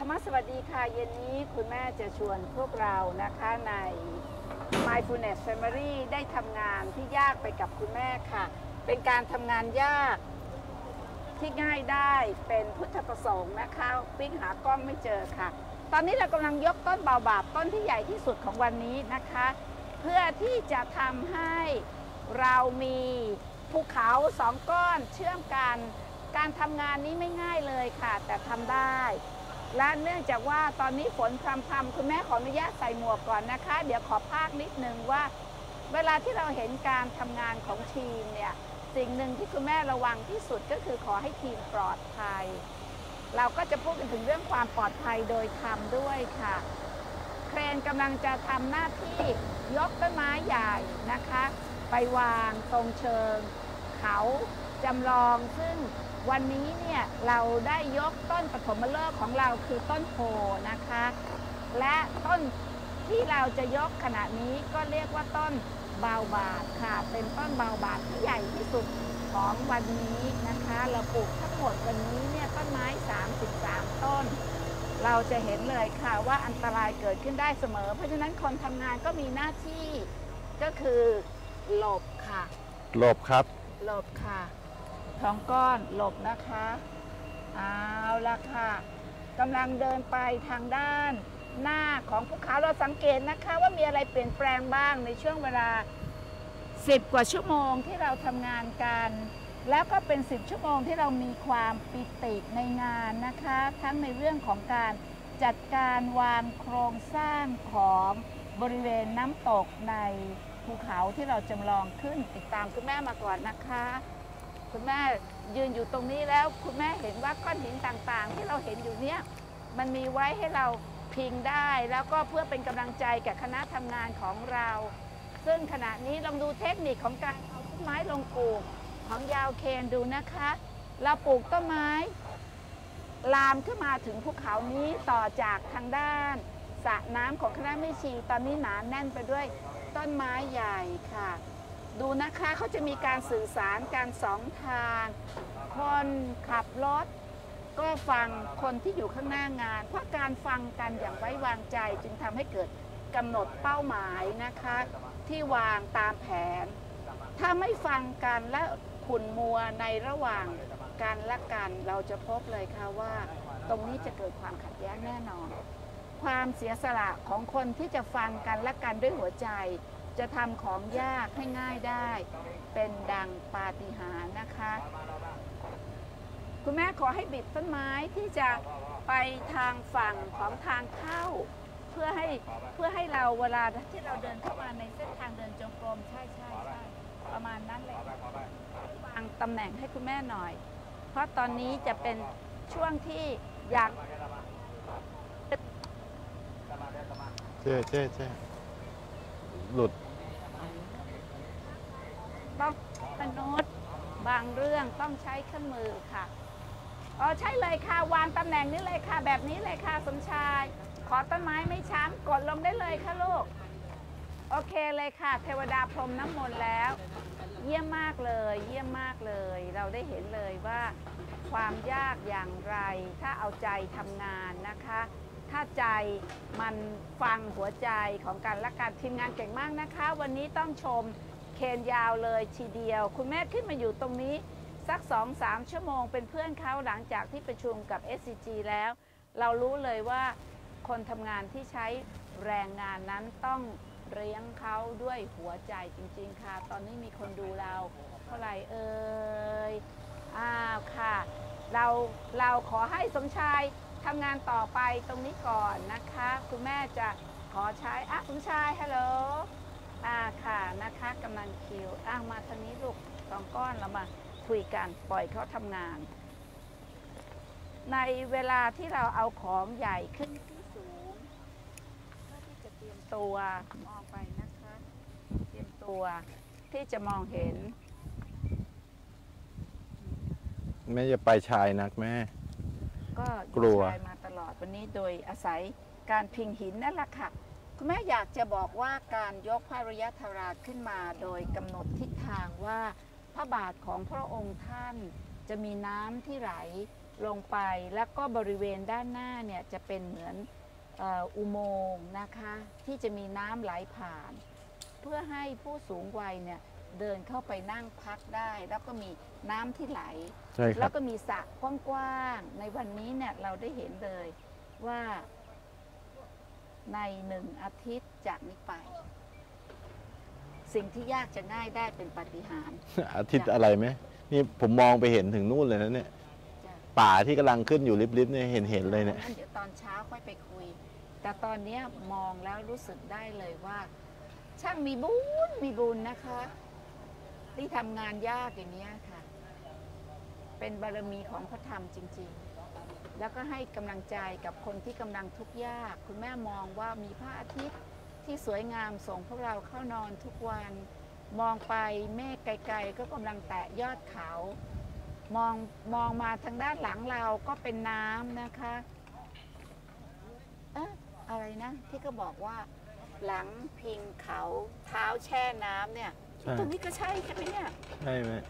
รรมสวัสดีค่ะเย็นนี้คุณแม่จะชวนพวกเรานะคะใน Mindfulness Family ได้ทำงานที่ยากไปกับคุณแม่ค่ะเป็นการทำงานยากที่ง่ายได้เป็นพุทธประสงค์นะคะปิ้งหากล้องไม่เจอค่ะตอนนี้เรากำลังยกต้นเบาบาปต้นที่ใหญ่ที่สุดของวันนี้นะคะเพื่อที่จะทำให้เรามีภูเขาสองก้อนเชื่อมกันการทำงานนี้ไม่ง่ายเลยค่ะแต่ทำได้และเนื่องจากว่าตอนนี้ฝนพรำๆคุณแม่ขออนุญาตใส่หมวกก่อนนะคะเดี๋ยวขอพากนิดนึงว่าเวลาที่เราเห็นการทำงานของทีมเนี่ยสิ่งหนึ่งที่คุณแม่ระวังที่สุดก็คือขอให้ทีมปลอดภัยเราก็จะพูดกันถึงเรื่องความปลอดภัยโดยทำด้วยค่ะเครนกำลังจะทำหน้าที่ยกต้นไม้ใหญ่นะคะไปวางตรงเชิงเขาจำลองซึ่งวันนี้เนี่ยเราได้ยกต้นปฐมฤกษ์ของเราคือต้นโพนะคะและต้นที่เราจะยกขณะนี้ก็เรียกว่าต้นบาบาทค่ะเป็นต้นบาบาทที่ใหญ่ที่สุดของวันนี้นะคะเราปลูกทั้งหมดวันนี้เนี่ยต้นไม้33ต้นเราจะเห็นเลยค่ะว่าอันตรายเกิดขึ้นได้เสมอเพราะฉะนั้นคนทำงานก็มีหน้าที่ก็คือหลบค่ะหลบครับหลบค่ะท้องก้อนหลบนะคะเอาละค่ะกำลังเดินไปทางด้านหน้าของภูเขาเราสังเกตนะคะว่ามีอะไรเปลี่ยนแปลงบ้างในช่วงเวลา10 กว่าชั่วโมงที่เราทำงานกันแล้วก็เป็น10 ชั่วโมงที่เรามีความปิติในงานนะคะทั้งในเรื่องของการจัดการวางโครงสร้างของบริเวณน้ำตกในภูเขาที่เราจำลองขึ้นติดตามคุณแม่มาก่อนนะคะคุณแม่ยืนอยู่ตรงนี้แล้วคุณแม่เห็นว่าก้อนหินต่างๆที่เราเห็นอยู่เนี้ยมันมีไว้ให้เราพิงได้แล้วก็เพื่อเป็นกำลังใจแก่คณะทำงานของเราซึ่งขณะนี้ลองดูเทคนิคของการเอาต้นไม้ลงปลูกของยาวเคนดูนะคะเราปลูกต้นไม้ลามขึ้นมาถึงภูเขานี้ต่อจากทางด้านสระน้ำของคณะแม่ชีตอนนี้หนาแน่นไปด้วยต้นไม้ใหญ่ค่ะดูนะคะเขาจะมีการสื่อสารการสองทางคนขับรถก็ฟังคนที่อยู่ข้างหน้างานเพราะการฟังกันอย่างไว้วางใจจึงทำให้เกิดกำหนดเป้าหมายนะคะที่วางตามแผนถ้าไม่ฟังกันและขุ่นมัวในระหว่างกันและกันเราจะพบเลยค่ะว่าตรงนี้จะเกิดความขัดแย้งแน่นอนความเสียสละของคนที่จะฟังกันและกันด้วยหัวใจจะทำของยากให้ง่ายได้เป็นดังปาฏิหาริย์นะคะคุณแม่ขอให้บิดต้นไม้ที่จะไปทางฝั่งของทางเข้าเพื่อให้เราเวลาที่เราเดินเข้ามาในเส้นทางเดินจงกรมใช่ประมาณนั้นเลยวางตำแหน่งให้คุณแม่หน่อยเพราะตอนนี้จะเป็นช่วงที่อยากเจ๊หลุดต้องมนุษย์บางเรื่องต้องใช้เครื่องมือค่ะใช่เลยค่ะวางตำแหน่งนี้เลยค่ะแบบนี้เลยค่ะสมชายขอต้นไม้ไม่ช้ำกดลงได้เลยค่ะลูกโอเคเลยค่ะเทวดาพรมน้ำมนต์แล้วเยี่ยมมากเลยเยี่ยมมากเลยเราได้เห็นเลยว่าความยากอย่างไรถ้าเอาใจทำงานนะคะถ้าใจมันฟังหัวใจของกันและกันทีมงานเก่งมากนะคะวันนี้ต้องชมเคนยาวเลยทีเดียวคุณแม่ขึ้นมาอยู่ตรงนี้สัก 2-3 ชั่วโมงเป็นเพื่อนเขาหลังจากที่ประชุมกับ SCG แล้วเรารู้เลยว่าคนทำงานที่ใช้แรงงานนั้นต้องเลี้ยงเขาด้วยหัวใจจริงๆค่ะตอนนี้มีคนดูเราเท่าไหร่เอ่ยค่ะเราขอให้สมชายทำงานต่อไปตรงนี้ก่อนนะคะคุณแม่จะขอใช้สมชายฮัลโหลค่ะนะคะกำลังคิวมาทางนี้ลูกสองก้อนเรามาคุยกันปล่อยเขาทำงานในเวลาที่เราเอาของใหญ่ขึ้นที่สูงเพื่อที่จะเตรียมตัวมองไปนะคะเตรียมตัวที่จะมองเห็นแม่จะไปชายนักแม่ก็กลัวมาตลอดวันนี้โดยอาศัยการพิงหินนั่นแหละค่ะคุณแม่อยากจะบอกว่าการยกพระอริยธาราขึ้นมาโดยกำหนดทิศทางว่าพระบาทของพระองค์ท่านจะมีน้ำที่ไหลลงไปแล้วก็บริเวณด้านหน้าเนี่ยจะเป็นเหมือนอุโมงค์นะคะที่จะมีน้ำไหลผ่าน เพื่อให้ผู้สูงวัยเนี่ยเดินเข้าไปนั่งพักได้ แล้วก็มีน้ำที่ไหลใช่คแล้รับวก็มีสระกว้างๆในวันนี้เนี่ยเราได้เห็นเลยว่าใน1 อาทิตย์จากนี้ไป สิ่งที่ยากจะง่ายได้เป็นปาฏิหาริย์อาทิตย์อะไรไหมนี่ผมมองไปเห็นถึงนู่นเลยนะเนี่ยจ้ะป่าที่กำลังขึ้นอยู่ริบๆเนี่ยเห็นเลยเนี่ยงั้นเดี๋ยวตอนเช้าค่อยไปคุย แต่ตอนเนี้ยมองแล้วรู้สึกได้เลยว่า ช่างมีบุญนะคะ ที่ทำงานยากอย่างนี้ยค่ะ เป็นบารมีของพระธรรมจริงๆ แล้วก็ให้กำลังใจกับคนที่กำลังทุกข์ยาก คุณแม่มองว่ามีพระอาทิตย์ที่สวยงามส่งพวกเราเข้านอนทุกวัน มองไปเมฆไกลๆก็กำลังแตะยอดเขา มองมาทางด้านหลังเราก็เป็นน้ำนะคะอะไรนะที่ก็บอกว่า หลังพิงเขาเท้าแช่น้ำเนี่ยใช่ตรงนี้ก็ใช่ไหมเนี่ยใช่ไหม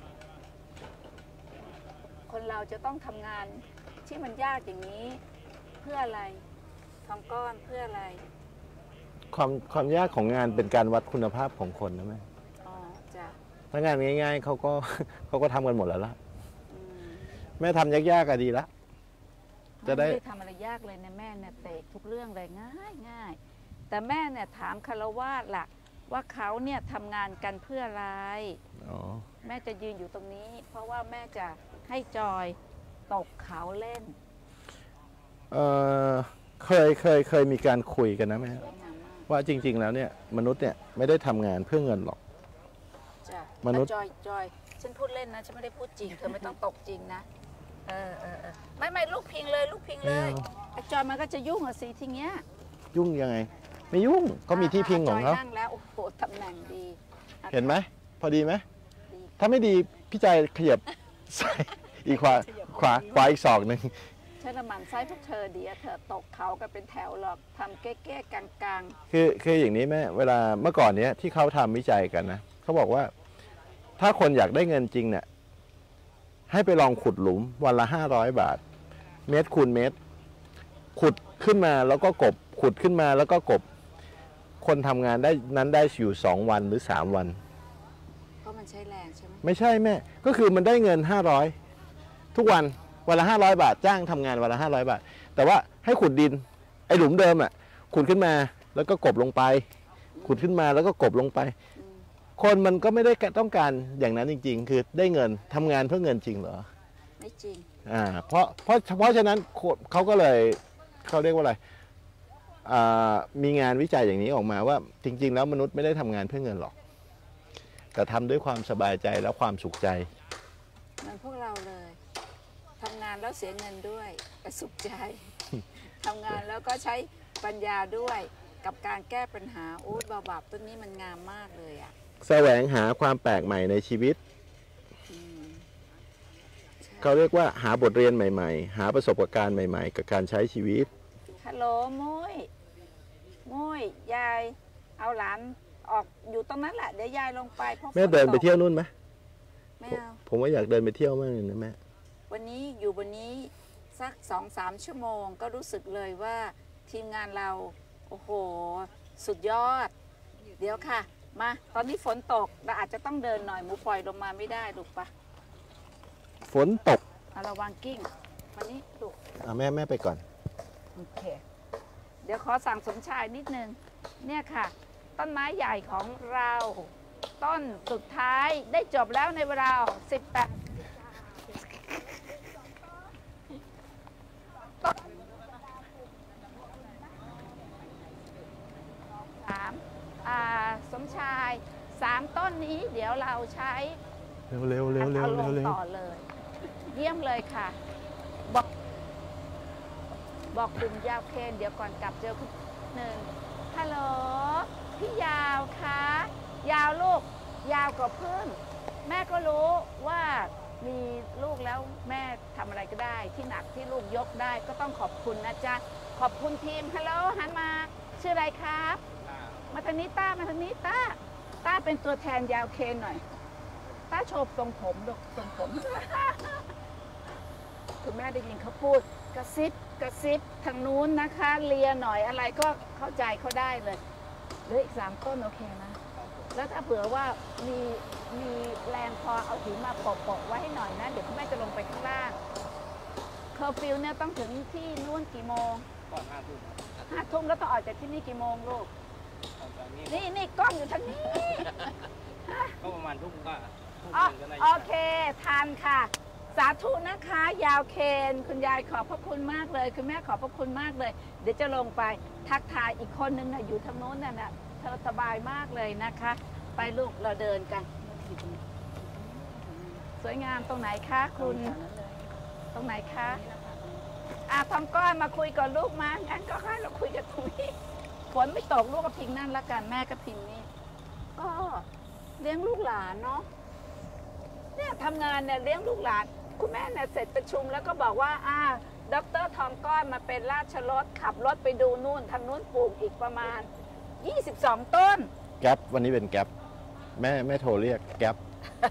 คนเราจะต้องทำงานที่มันยากอย่างนี้ เพื่ออะไรทองก้อนเพื่ออะไรความยากของงานเป็นการวัดคุณภาพของคนนะแม่อ๋อจ้ะถ้างานง่ายๆเขาก็ เขาก็ทำกันหมดแล้วล่ะอืมแม่ทำยากๆก็ดีละ จะได้ไม่ได้ทำอะไรยากเลยนะแม่เนี่ยเตะทุกเรื่องเลยง่าย แต่แม่เนี่ยถามคารวาสล่ะว่าเขาเนี่ยทำงานกันเพื่ออะไรอ๋อแม่จะยืนอยู่ตรงนี้ เพราะว่าแม่จะให้จอยตกเขาเล่นเออเคยมีการคุยกันนะแม่สวยงามมากว่าจริง ๆ แล้วเนี่ยมนุษย์เนี่ยไม่ได้ทำงานเพื่อเงินหรอกจ้ะมนุษย์จอยฉันพูดเล่นนะฉันไม่ได้พูดจริงเธอไม่ต้องตกจริงนะไม่ลูกพิงเลยลูกพิงเลยไอ้จอยมันก็จะยุ่งอะสิทีเงี้ยยุ่งยังไง ไม่ยุ่งเขามีที่พิงของเขาจยนั่งแล้วโอ้โหตำแหน่งดีเห็นไหมพอดีไหมดีถ้าไม่ดีพี่ใจขยับ ใส่อีกขวาอีกศอกหนึ่งฉันละหมันไส้พวกเธอดีอะเธอตกเขากันเป็นแถวหรอกทำเก๊ๆกลางคืออย่างนี้แม่เวลาเมื่อก่อนเนี้ยที่เขาทำวิจัยกันนะเขาบอกว่าถ้าคนอยากได้เงินจริงเนี่ยให้ไปลองขุดหลุมวันละ500 บาท เมตรคูณเมตร ขุดขึ้นมาแล้วก็กบ ขุดขึ้นมาแล้วก็กบ คนทำงานได้นั้นได้อยู่2 วันหรือ3 วันๆเพราะมันใช้แรงใช่ไหมไม่ใช่แม่ก็คือมันได้เงิน500ทุกวันวันละ500 บาทจ้างทำงานวันละ500 บาท แต่ว่าให้ขุดดินไอ้หลุมเดิมอ่ะขุดขึ้นมาแล้วก็กบลงไป ขุดขึ้นมาแล้วก็กบลงไปอืมคนมันก็ไม่ได้ต้องการอย่างนั้นจริง ๆ คือได้เงินทำงานเพื่อเงินจริงเหรอไม่จริงเพราะฉะนั้นเขาก็เลยเขาเรียกว่าอะไรมีงานวิจัยอย่างนี้ออกมาว่าจริง ๆ แล้วมนุษย์ไม่ได้ทำงานเพื่อเงินหรอก แต่ทำด้วยความสบายใจและความสุขใจเหมือนพวกเราเลยทำงานแล้วเสียเงินด้วยแต่สุขใจ ทำงานแล้วก็ใช้ปัญญาด้วยกับการแก้ปัญหาโอ้ยบาบต้นนี้มันงามมากเลยอ่ะแสวงหาความแปลกใหม่ในชีวิตอืมใช่เขาเรียกว่าหาบทเรียนใหม่ๆ หาประสบการณ์ใหม่ๆ กับการใช้ชีวิตฮัลโหลมุ้ยยายเอาหลานออกอยู่ตรงนั้นแหละเดี๋ยวยายลงไปเพราะแม่ฝเดินไปตกเที่ยวนู่นไหมไม่เอาผมว่าอยากเดินไปเที่ยวมากเลยนะแม่วันนี้อยู่บนนี้สัก2-3 ชั่วโมงก็รู้สึกเลยว่าทีมงานเราโอ้โหสุดยอด เดี๋ยวค่ะ มาตอนนี้ฝนตกเราอาจจะต้องเดินหน่อยหมูปล่อยลงมาไม่ได้ลูกปะฝนตกเอาระวังกิ้งวันนี้ลูกแม่ไปก่อนโอเค เดี๋ยวขอสั่งสมชายนิดนึงเนี่ยค่ะ ต้นไม้ใหญ่ของเราต้นสุดท้ายได้จบแล้วในเวลา18 สมชาย3 ต้นนี้เดี๋ยวเราใช้เร็วเอาลงต่อเลย เยี่ยมเลยค่ะ บอกกลุ่มยาวเคนเดี๋ยวก่อนกลับเจอคุณหนึ่งฮัลโหลพี่ยาวคะยาวลูกยาวกว่าพึ่งแม่ก็รู้ว่ามีลูกแล้วแม่ทำอะไรก็ได้ที่หนักที่ลูกยกได้ก็ต้องขอบคุณนะจ๊ะขอบคุณทีมฮัลโหลหันมาชื่ออะไรครับมาทางนี้ต้ามาทางนี้ต้าเป็นตัวแทนยาวเคนหน่อยต้าโชว์ทรงผมดูทรงผมคุณแม่ได้ยินเขาพูดกระซิบกระซิบทางนู้นนะคะเลียหน่อยอะไรก็เข้าใจเขาได้เลยเหลืออีก3 ต้นโอเคนะแล้วถ้าเผื่อว่ามีแรงพอเอาหินมาโปะๆไว้ให้หน่อยนะเดี๋ยวคุณแม่จะลงไปข้างล่างเคอร์ฟิวเนี่ยต้องถึงที่นู่นกี่โมงก่อน5 ทุ่ม 5 ทุ่มแล้วต้องออกจากที่นี่กี่โมงลูกนี่กล้องอยู่ทางนี้ก็ประมาณทุ่มก็โอเคทันค่ะสาธุนะคะยาวเคนคุณยายขอบพระคุณมากเลยคุณแม่ขอบพระคุณมากเลยเดี๋ยวจะลงไปทักทายอีกคนนึงนะอยู่ทางโน้นน่ะเธอสบายมากเลยนะคะ ไปลูกเราเดินกันสวยงามตรงไหนคะคุณตรงไหนคะทองก้อนมาคุยกับลูกมางั้นก็ให้เราคุยกันตรงนี้ฝนไม่ตกลูกก็พิงนั่นละกันแม่ก็พิงนี่ก็เลี้ยงลูกหลานเนาะเนี่ยทำงานเนี่ยเลี้ยงลูกหลานคุณแม่เนี่ยเสร็จประชุมแล้วก็บอกว่าดร.ทองก้อนมาเป็นราชรถขับรถไปดูนู่นทางนู้นปลูกอีกประมาณ22 ต้นแก๊ปวันนี้เป็นแก๊ปแม่โทรเรียกแก๊ป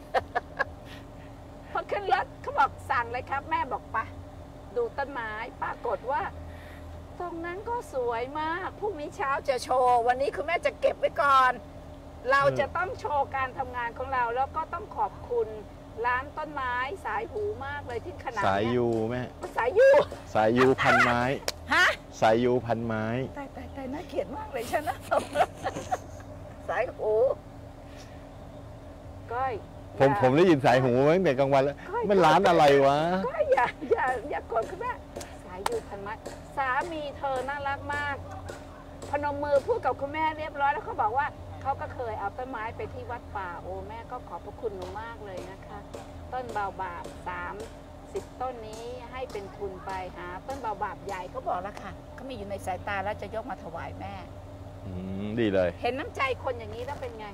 พอขึ้นรถเขาบอกสั่งเลยครับแม่บอกปะดูต้นไม้ปรากฏว่าตรงนั้นก็สวยมากพรุ่งนี้เช้าจะโชว์วันนี้คุณแม่จะเก็บไว้ก่อนเราจะต้องโชว์การทำงานของเราแล้วก็ต้องขอบคุณร้านต้นไม้สายหูมากเลยที่ขนาดนี้สายยูแม่สายยูพันไม้ฮะสายยูพันไม้ตายน่าเกลียดมากเลยฉันนะสายหูก้อยผมได้ยินสายหูตั้งแต่กลางวันแล้วมันร้านอะไรวะก็อย่ากดคุณแม่สายยูพันไม้สามีเธอน่ารักมากพนมมือพูดกับคุณแม่เรียบร้อยแล้วเขาบอกว่าเขาก็เคยเอาต้นไม้ไปที่วัดป่าโอ้แม่ก็ขอบพระคุณหนูมากเลยนะคะต้นเบาบาป30 ต้นนี้ให้เป็นทุนไปหาต้นเบาบาปใหญ่เขาบอกแล้วค่ะเขามีอยู่ในสายตาแล้วจะยกมาถวายแม่ดีเลยเห็นน้ำใจคนอย่างนี้แล้วเป็นไง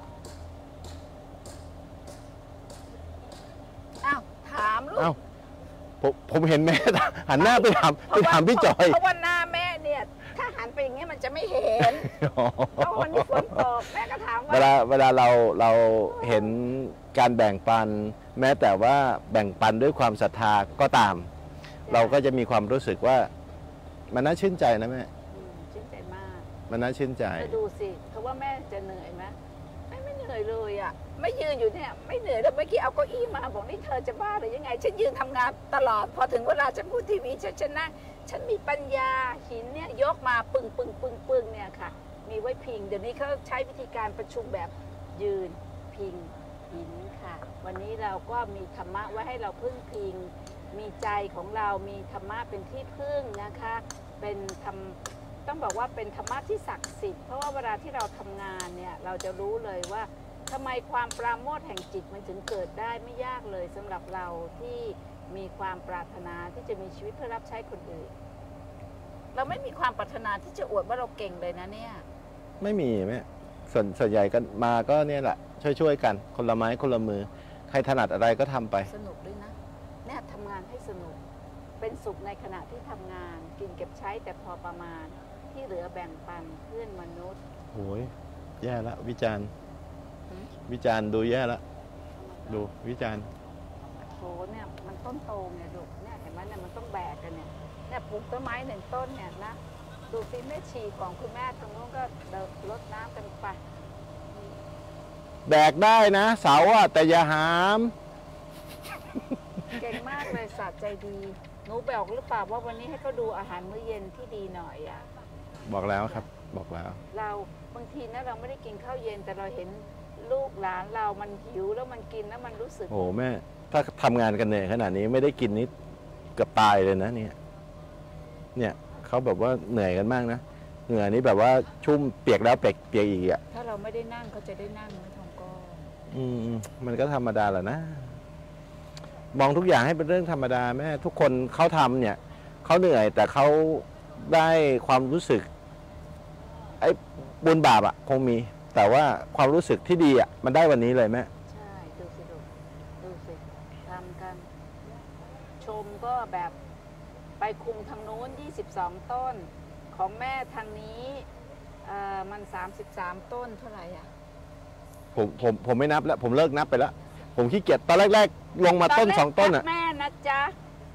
ถามลูกผมเห็นแม่หันหน้าไปถามพี่จอยเพราะว่าหน้าแม่เนี่ยถ้าหันไปอย่างเงี้ยมันจะไม่เห็นเพราะวันนี้ฝนตกแม่ก็ถามว่าเวลาเราเห็นการแบ่งปันแม้แต่ว่าแบ่งปันด้วยความศรัทธาก็ตามเราก็จะมีความรู้สึกว่ามันน่าชื่นใจนะแม่ชื่นใจมากมันน่าชื่นใจดูสิเขาว่าแม่จะเหนื่อยไหมไม่เหนื่อยเลยอ่ะไม่ยืนอยู่เนี่ยไม่เหนื่อยแล้วเมื่อกี้เอาเก้าอี้มาบอกนี่เธอจะบ้าหรือยังไงฉันยืนทำงานตลอดพอถึงเวลาจะพูดทีวีฉันนั่งฉันมีปัญญาหินเนี่ยยกมาปึ้งเนี่ยค่ะมีไว้พิงเดี๋ยวนี้เขาใช้วิธีการประชุมแบบยืนพิงหินค่ะวันนี้เราก็มีธรรมะไว้ให้เราพึ่งพิงมีใจของเรามีธรรมะเป็นที่พึ่งนะคะเป็นต้องบอกว่าเป็นธรรมะที่ศักดิ์สิทธิ์เพราะว่าเวลาที่เราทำงานเนี่ยเราจะรู้เลยว่าทำไมความปราโมทย์แห่งจิตมันถึงเกิดได้ไม่ยากเลยสำหรับเราที่มีความปรารถนาที่จะมีชีวิตเพื่อรับใช้คนอื่นเราไม่มีความปรารถนาที่จะอวดว่าเราเก่งเลยนะเนี่ยไม่มีแม่ส่วนใหญ่กันมาก็เนี่ยแหละช่วยกันคนละไม้คนละมือใครถนัดอะไรก็ทำไปสนุกด้วยนะเนี่ยทำงานให้สนุกเป็นสุขในขณะที่ทำงานกินเก็บใช้แต่พอประมาณที่เหลือแบ่งปันเพื่อนมนุษย์โอ้ยแย่ละวิจารณ์ดูแย่ละดูวิจารณ์โหเนี่ยมันต้นโตไงดูเนี่ยเห็นไหมเนี่ยมันต้องแบกกันเนี่ยปลูกต้นไม้1 ต้นเนี่ยนะดูสิแม่ชีของคุณแม่ตรงนู้นก็รดน้ำกันไปแบกได้นะเสาอะแต่อย่าหามเก่งมากเลยสะใจดีหนูบอกหรือเปล่าว่าวันนี้ให้เขาดูอาหารมื้อเย็นที่ดีหน่อยอ่ะบอกแล้วครับบอกแล้วเราบางทีนะเราไม่ได้กินข้าวเย็นแต่เราเห็นลูกหลานเรามันหิวแล้วมันกินแล้วมันรู้สึกโอ้แม่ถ้าทำงานกันเหนื่อยขนาดนี้ไม่ได้กินนิดเกือบตายเลยนะเนี่ยเขาแบบว่าเหนื่อยกันมากนะเหงื่อนี้แบบว่าชุ่มเปียกแล้วเปียกอีกอ่ะถ้าเราไม่ได้นั่งเขาจะได้นั่งไหมทองก้อนมันก็ธรรมดาแหละนะมองทุกอย่างให้เป็นเรื่องธรรมดาแม่ทุกคนเขาทำเนี่ยเขาเหนื่อยแต่เขาได้ความรู้สึกไอ้บุญบาปอ่ะคงมีแต่ว่าความรู้สึกที่ดีอ่ะมันได้วันนี้เลยแม่ใช่ดูสิทำกันชมก็แบบไปคุมทางโน้น22 ต้นของแม่ทางนี้มัน33 ต้นเท่าไหร่อ่ะผมไม่นับแล้วผมเลิกนับไปแล้วผมขี้เกียจตอนแรกๆลงมาต้น2 ต้นอ่ะแม่นะจ๊ะ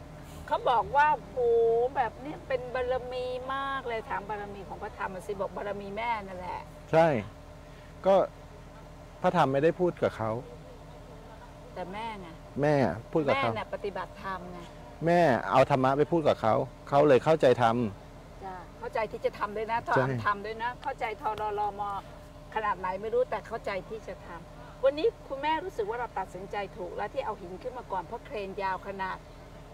เขาบอกว่าโอ้แบบนี้เป็นบารมีมากเลยถามบารมีของพระธรรมสิบอกบารมีแม่นั่นแหละใช่ก็พระธรรมไม่ได้พูดกับเขาแต่แม่ไงแม่พูดกับเขาแม่น่ะปฏิบัติธรรมไงแม่เอาธรรมะไปพูดกับเขาเขาเลยเข้าใจธรรมเข้าใจที่จะทำด้วยนะทำด้วยนะเข้าใจทรลมขนาดไหนไม่รู้แต่เข้าใจที่จะทำวันนี้คุณแม่รู้สึกว่าเราตัดสินใจถูกแล้วที่เอาหินขึ้นมาก่อนเพราะเครนยาวขนาด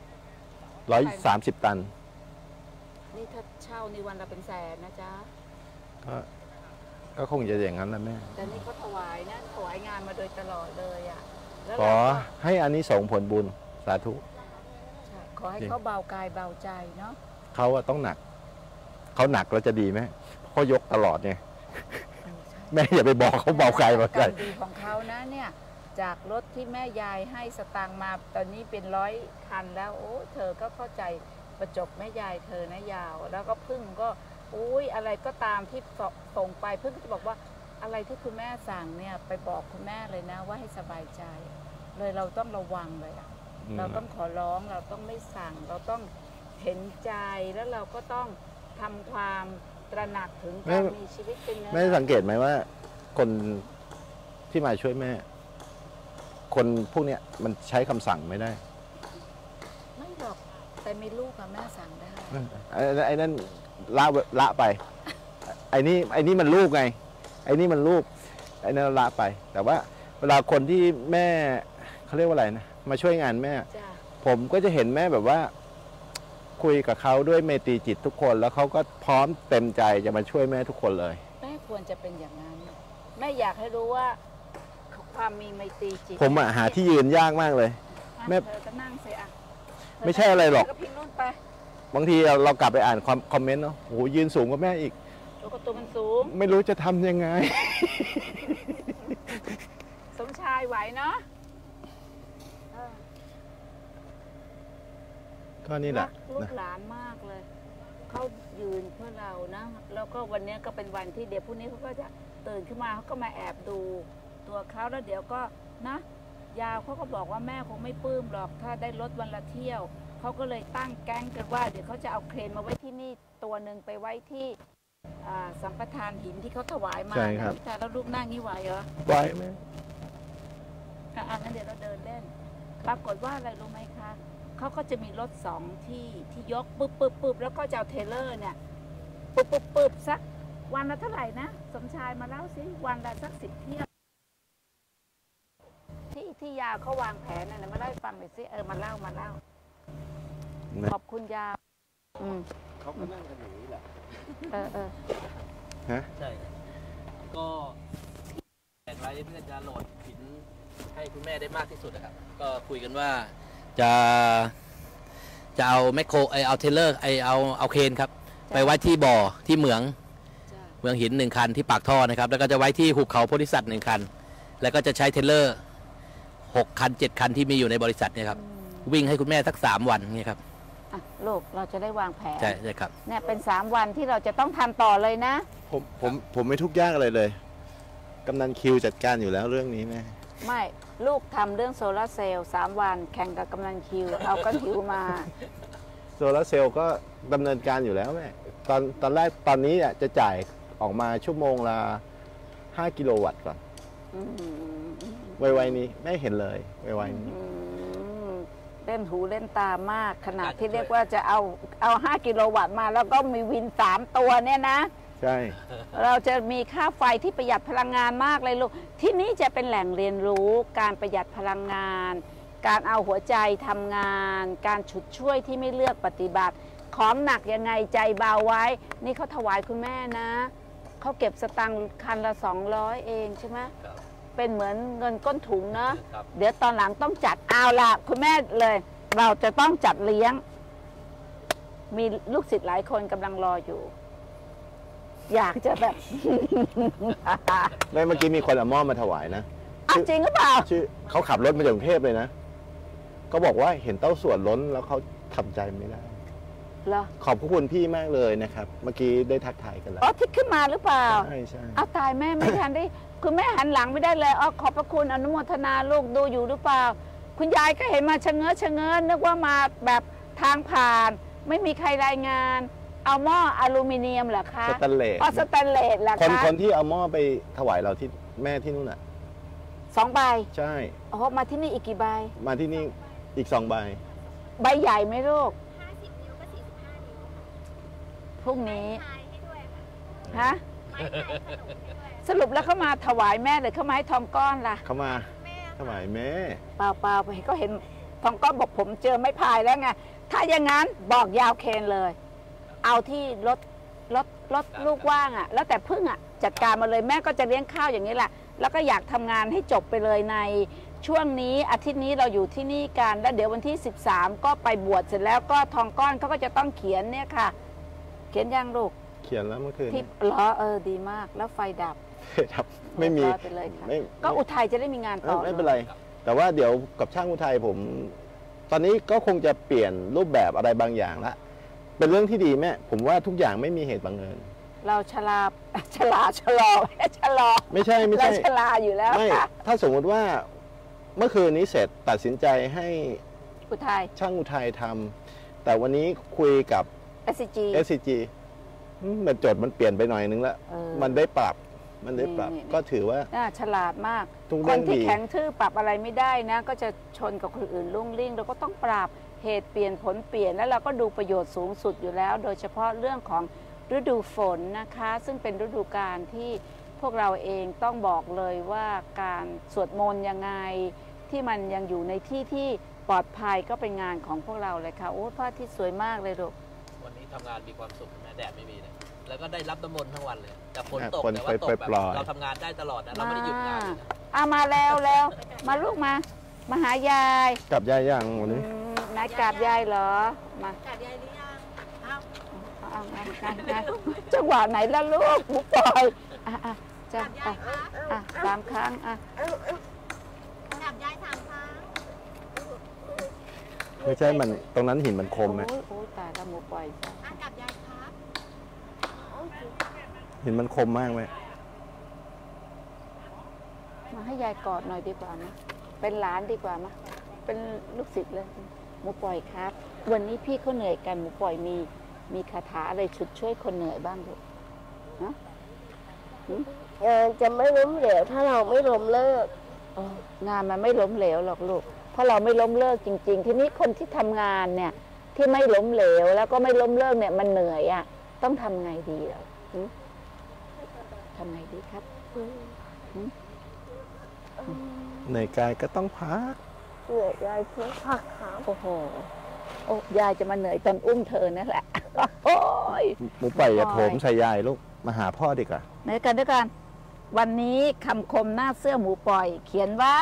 130 ตันนี่ถ้าเช่าในวันละเป็นแสนนะจ๊ะก็คงจะอย่างนั้นนะแม่แต่นี่เขาถวายนะถวายงานมาโดยตลอดเลยอ่ะขอให้อานิสงส์ผลบุญสาธุขอให้เขาเบากายเบาใจเนาะเขาต้องหนักเขาหนักแล้วจะดีไหมเขายกตลอดเนี่ยแม่อย่าไปบอกเขาเบากายเบาใจดีของเขานะเนี่ยจากรถที่แม่ยายให้สตางค์มาตอนนี้เป็น100 คันแล้วโอ้เธอก็เข้าใจประจบแม่ยายเธอนะยาวแล้วก็พึ่งก็อุ้ยอะไรก็ตามที่ส่งไปพึ่งก็จะบอกว่าอะไรที่คุณแม่สั่งเนี่ยไปบอกคุณแม่เลยนะว่าให้สบายใจเลยเราต้องระวังเลยอะเราต้องขอร้องเราต้องไม่สั่งเราต้องเห็นใจแล้วเราก็ต้องทำความตระหนักถึงการมีชีวิตเป็นยังไงแม่สังเกตไหมว่าคนที่มาช่วยแม่คนพวกเนี้ยมันใช้คำสั่งไม่ได้ไม่หรอกแต่มีลูกกับแม่สั่งได้ไอ้นั่นละไปไอ้นี่มันลูกไงไอ้นี่มันลูกไอ้นั่นละไปแต่ว่าเวลาคนที่แม่เขาเรียกว่าอะไรนะมาช่วยงานแม่ผมก็จะเห็นแม่แบบว่าคุยกับเขาด้วยเมตรีจิตทุกคนแล้วเขาก็พร้อมเต็มใจจะมาช่วยแม่ทุกคนเลยแม่ควรจะเป็นอย่างนั้นแม่อยากให้รู้ว่าความมีไมตรีจิตผมหาที่ยืนยากมากเลยแม่เธอก็นั่งเสียไม่ใช่อะไรหรอกก็พิงนู่นไปบางทีเรากลับไปอ่านคอมเมนต์เนาะโอ้โหยืนสูงกว่าแม่อีกตัวมันสูงไม่รู้จะทำยังไงสมชายไหวเนาะก็นี่แหละลูกหลานมากเลยเขายืนเพื่อเรานะแล้วก็วันนี้ก็เป็นวันที่เดี๋ยวพรุ่งนี้เขาก็จะตื่นขึ้นมาเขาก็มาแอบดูตัวเขาแล้วเดี๋ยวก็นะยาวเขาก็บอกว่าแม่คงไม่ปลื้มหรอกถ้าได้รถวันละเที่ยวเขาก็เลยตั้งแก๊งกันว่าเดี๋ยวเขาจะเอาเครนมาไว้ที่นี่ตัวหนึ่งไปไว้ที่สัมปทานหินที่เขาถวายมาใช่ครับแต่แล้วลูกนั่งนี่ไหวเหรอไหวไหมงั้นเดี๋ยวเราเดินเล่นปรากฏว่าอะไรรู้ไหมคะเขาก็จะมีรถ2 ที่ยกปึ๊บแล้วก็จะเอาเทเลอร์เนี่ยปึ๊บสักวันละเท่าไหร่นะสมชายมาเล่าสิวันละสัก10 เที่ยวที่ยาเขาวางแผนนะมาเล่าให้ฟังหน่อยสิมาเล่าขอบคุณยาเขาก็นั่งกันอย่างนี้แหละฮะใช่ก็แผนไว้เพื่อจะโหลดหินให้คุณแม่ได้มากที่สุดนะครับก็คุยกันว่าจะเอาแมคโครเอาเทเลอร์เอาเครนครับไปไว้ที่บ่อที่เหมืองหิน1 คันที่ปากท่อนะครับแล้วก็จะไว้ที่หุบเขาโพธิสัตว์1 คันแล้วก็จะใช้เทเลอร์6 คัน 7 คันที่มีอยู่ในบริษัทเนี่ยครับวิ่งให้คุณแม่สัก3 วันนี่ครับลูกเราจะได้วางแผนใช่ครับเนี่ยเป็น3 วันที่เราจะต้องทำต่อเลยนะผมไม่ทุกข์ยากอะไรเลยกำนันคิวจัดการอยู่แล้วเรื่องนี้แม่ไม่ลูกทำเรื่องโซลาร์เซลล์3 วันแข่งกับกำนันคิวเอาก้อนหิวมาโซลาร์เซลล์ก็ดำเนินการอยู่แล้วแม่ตอนแรกตอนนี้จะจ่ายออกมาชั่วโมงละ5 กิโลวัตต์ก่อนไวๆนี้ไม่เห็นเลยไวๆนี้เล่นหูเล่นตามากขนาดที่เรียกว่าจะเอา5 กิโลวัตต์มาแล้วก็มีวิน3 ตัวเนี่ยนะใช่เราจะมีค่าไฟที่ประหยัดพลังงานมากเลยลูกที่นี่จะเป็นแหล่งเรียนรู้การประหยัดพลังงานการเอาหัวใจทำงานการฉุดช่วยที่ไม่เลือกปฏิบัติของหนักยังไงใจเบาไว้นี่เขาถวายคุณแม่นะเขาเก็บสตังค์คันละ200เองใช่ไหมเป็นเหมือนเงินก้นถุงเนาะเดี๋ยวตอนหลังต้องจัดเอาละคุณแม่เลยเราจะต้องจัดเลี้ยงมีลูกศิษย์หลายคนกำลังรออยู่อยากจะแบบเมื่อกี้มีคนเอาหม้อมาถวายนะจริงหรือเปล่าเขาขับรถมาจากกรุงเทพเลยนะก็บอกว่าเห็นเต้าส่วนล้นแล้วเขาทำใจไม่ได้ขอบคุณพี่มากเลยนะครับเมื่อกี้ได้ทักทายกันแล้วที่ขึ้นมาหรือเปล่าใช่เอาตายแม่ไม่ทันได้คุณแม่หันหลังไม่ได้เลยขอบพระคุณอนุโมทนาลูกดูอยู่หรือเปล่าคุณยายก็เห็นมาชะเง้อนึกว่ามาแบบทางผ่านไม่มีใครรายงาน เอาหม้ออลูมิเนียมเหรอคะสแตนเลสอ๋อสแตนเลสเหรอคนคะคนที่เอาหม้อไปถวายเราที่แม่ที่นู่นอ่ะ 2 ใบใช่โอ้มาที่นี่อีกกี่ใบมาที่นี่อีก2 ใบใบใหญ่ไหมลูก 50 นิ้วก็ 45 นิ้วพรุ่งนี้ทายให้ด้วยค่ะฮะไม้ทายขนมให้ด้วยสรุปแล้วเขามาถวายแม่หรือเขามาให้ทองก้อนล่ะเข้ามาแม่ถวายแม่เปล่าไปก็เห็นทองก้อนบอกผมเจอไม้พายแล้วไงถ้าอย่างนั้นบอกยาวเคนเลย เอาที่รถลูกว่างอ่ะ แล้วแต่พึ่งอ่ะจัดการมาเลยแม่ก็จะเลี้ยงข้าวอย่างนี้แหละแล้วก็อยากทำงานให้จบไปเลยในช่วงนี้อาทิตย์นี้เราอยู่ที่นี่กันแล้วเดี๋ยววันที่13ก็ไปบวชเสร็จแล้วก็ทองก้อนเขาก็จะต้องเขียนเนี่ยค่ะ เขียนยังลูกเขียนแล้วเมื่อคืนที่เหรอดีมากแล้วไฟดับครับไม่มีเรียบร้อยไปเลยค่ะไม่ก็อุทัยจะได้มีงานต่อไม่เป็นไร แต่ว่าเดี๋ยวกับช่างอุทัยผม ตอนนี้ก็คงจะเปลี่ยนรูปแบบอะไรบางอย่างละเป็นเรื่องที่ดีแม่ผมว่าทุกอย่างไม่มีเหตุบังเอิญเราชะลอไม่ใช่ไม่เราใช่ชะลาอยู่แล้วไม่ค่ะถ้าสมมติว่าเมื่อคืนนี้เสร็จตัดสินใจให้อุทัยช่างอุทัยทำแต่วันนี้คุยกับ SCG SCG มันจดมันเปลี่ยนไปหน่อยนึงแล้ว มันได้ปรับก็ถือว่าน่าฉลาดมากทุกคเรื่อน งที่ดีแข็งทื่อปรับอะไรไม่ได้นะ ก็จะชนกับคนอื่นลุ่งลิ่งเราก็ต้องปรับเหตุเปลี่ยนผลเปลี่ยนแล้วเราก็ดูประโยชน์สูงสุดอยู่แล้ว โดยเฉพาะเรื่องของฤดูฝนนะคะ ซึ่งเป็นฤดูกาลที่พวกเราเองต้องบอกเลยว่าการสวดมนต์ยังไงที่มันยังอยู่ในที่ที่ปลอดภัยก็เป็นงานของพวกเราเลยค่ะโอ้พระอาทิตย์สวยมากเลยลูกวันนี้ทำงานมีความสุขแม้แดดไม่มีเลยแล้วก็ได้รับน้ำมนต์ทั้งวันเลยแต่ฝนตกฝนแต่ว่าตกแบบปล่อยๆเราทำงานได้ตลอดนะเราไม่ได้หยุดงานเลยนะมาแล้วมาลูกมาหายายกลับยายยังวันนี้นัดกราบยายเหรอมากัดยายหรือยังอ้าวเอาจังหวะไหนล่ะลูกมุกปล่อยจะกัดยายครับ 3 ครั้งกัดยาย3 ครั้งไม่ใช่มันตรงนั้นหินมันคมไหมโอ้ยตายแล้วหมูปล่อยจ้ะกัดยายครับหินมันคมมากไหมมาให้ยายกอดหน่อยดีกว่านะเป็นหลานดีกว่ามาเป็นลูกศิษย์เลยหมูปล่อยครับ วันนี้พี่เขาเหนื่อยกันหมูปล่อยมีคาถาอะไรชุดช่วยคนเหนื่อยบ้างลูกจะไม่ล้มเหลวถ้าเราไม่ล้มเลิกงานมันไม่ล้มเหลวหรอกลูกเพราะเราไม่ล้มเลิกจริง ๆ ทีนี้คนที่ทำงานเนี่ยที่ไม่ล้มเหลวแล้วก็ไม่ล้มเลิกเนี่ยมันเหนื่อยอ่ะต้องทำไงดีอ่ะทำไงดีครับในกายก็ต้องพักเหนื่อยยายเพื่อพักขาโอ้โหยายจะมาเหนื่อยตอนอุ้มเธอนั่นแหละโอ้ยหมูไปอย่าโถมใส่ยายลูกมาหาพ่อดีกว่าไหนกันด้วยกันวันนี้คำคมหน้าเสื้อหมูปล่อย เขียนว่า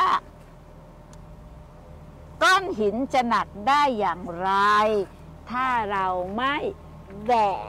ก้อนหินจะหนักได้อย่างไร ถ้าเราไม่แบก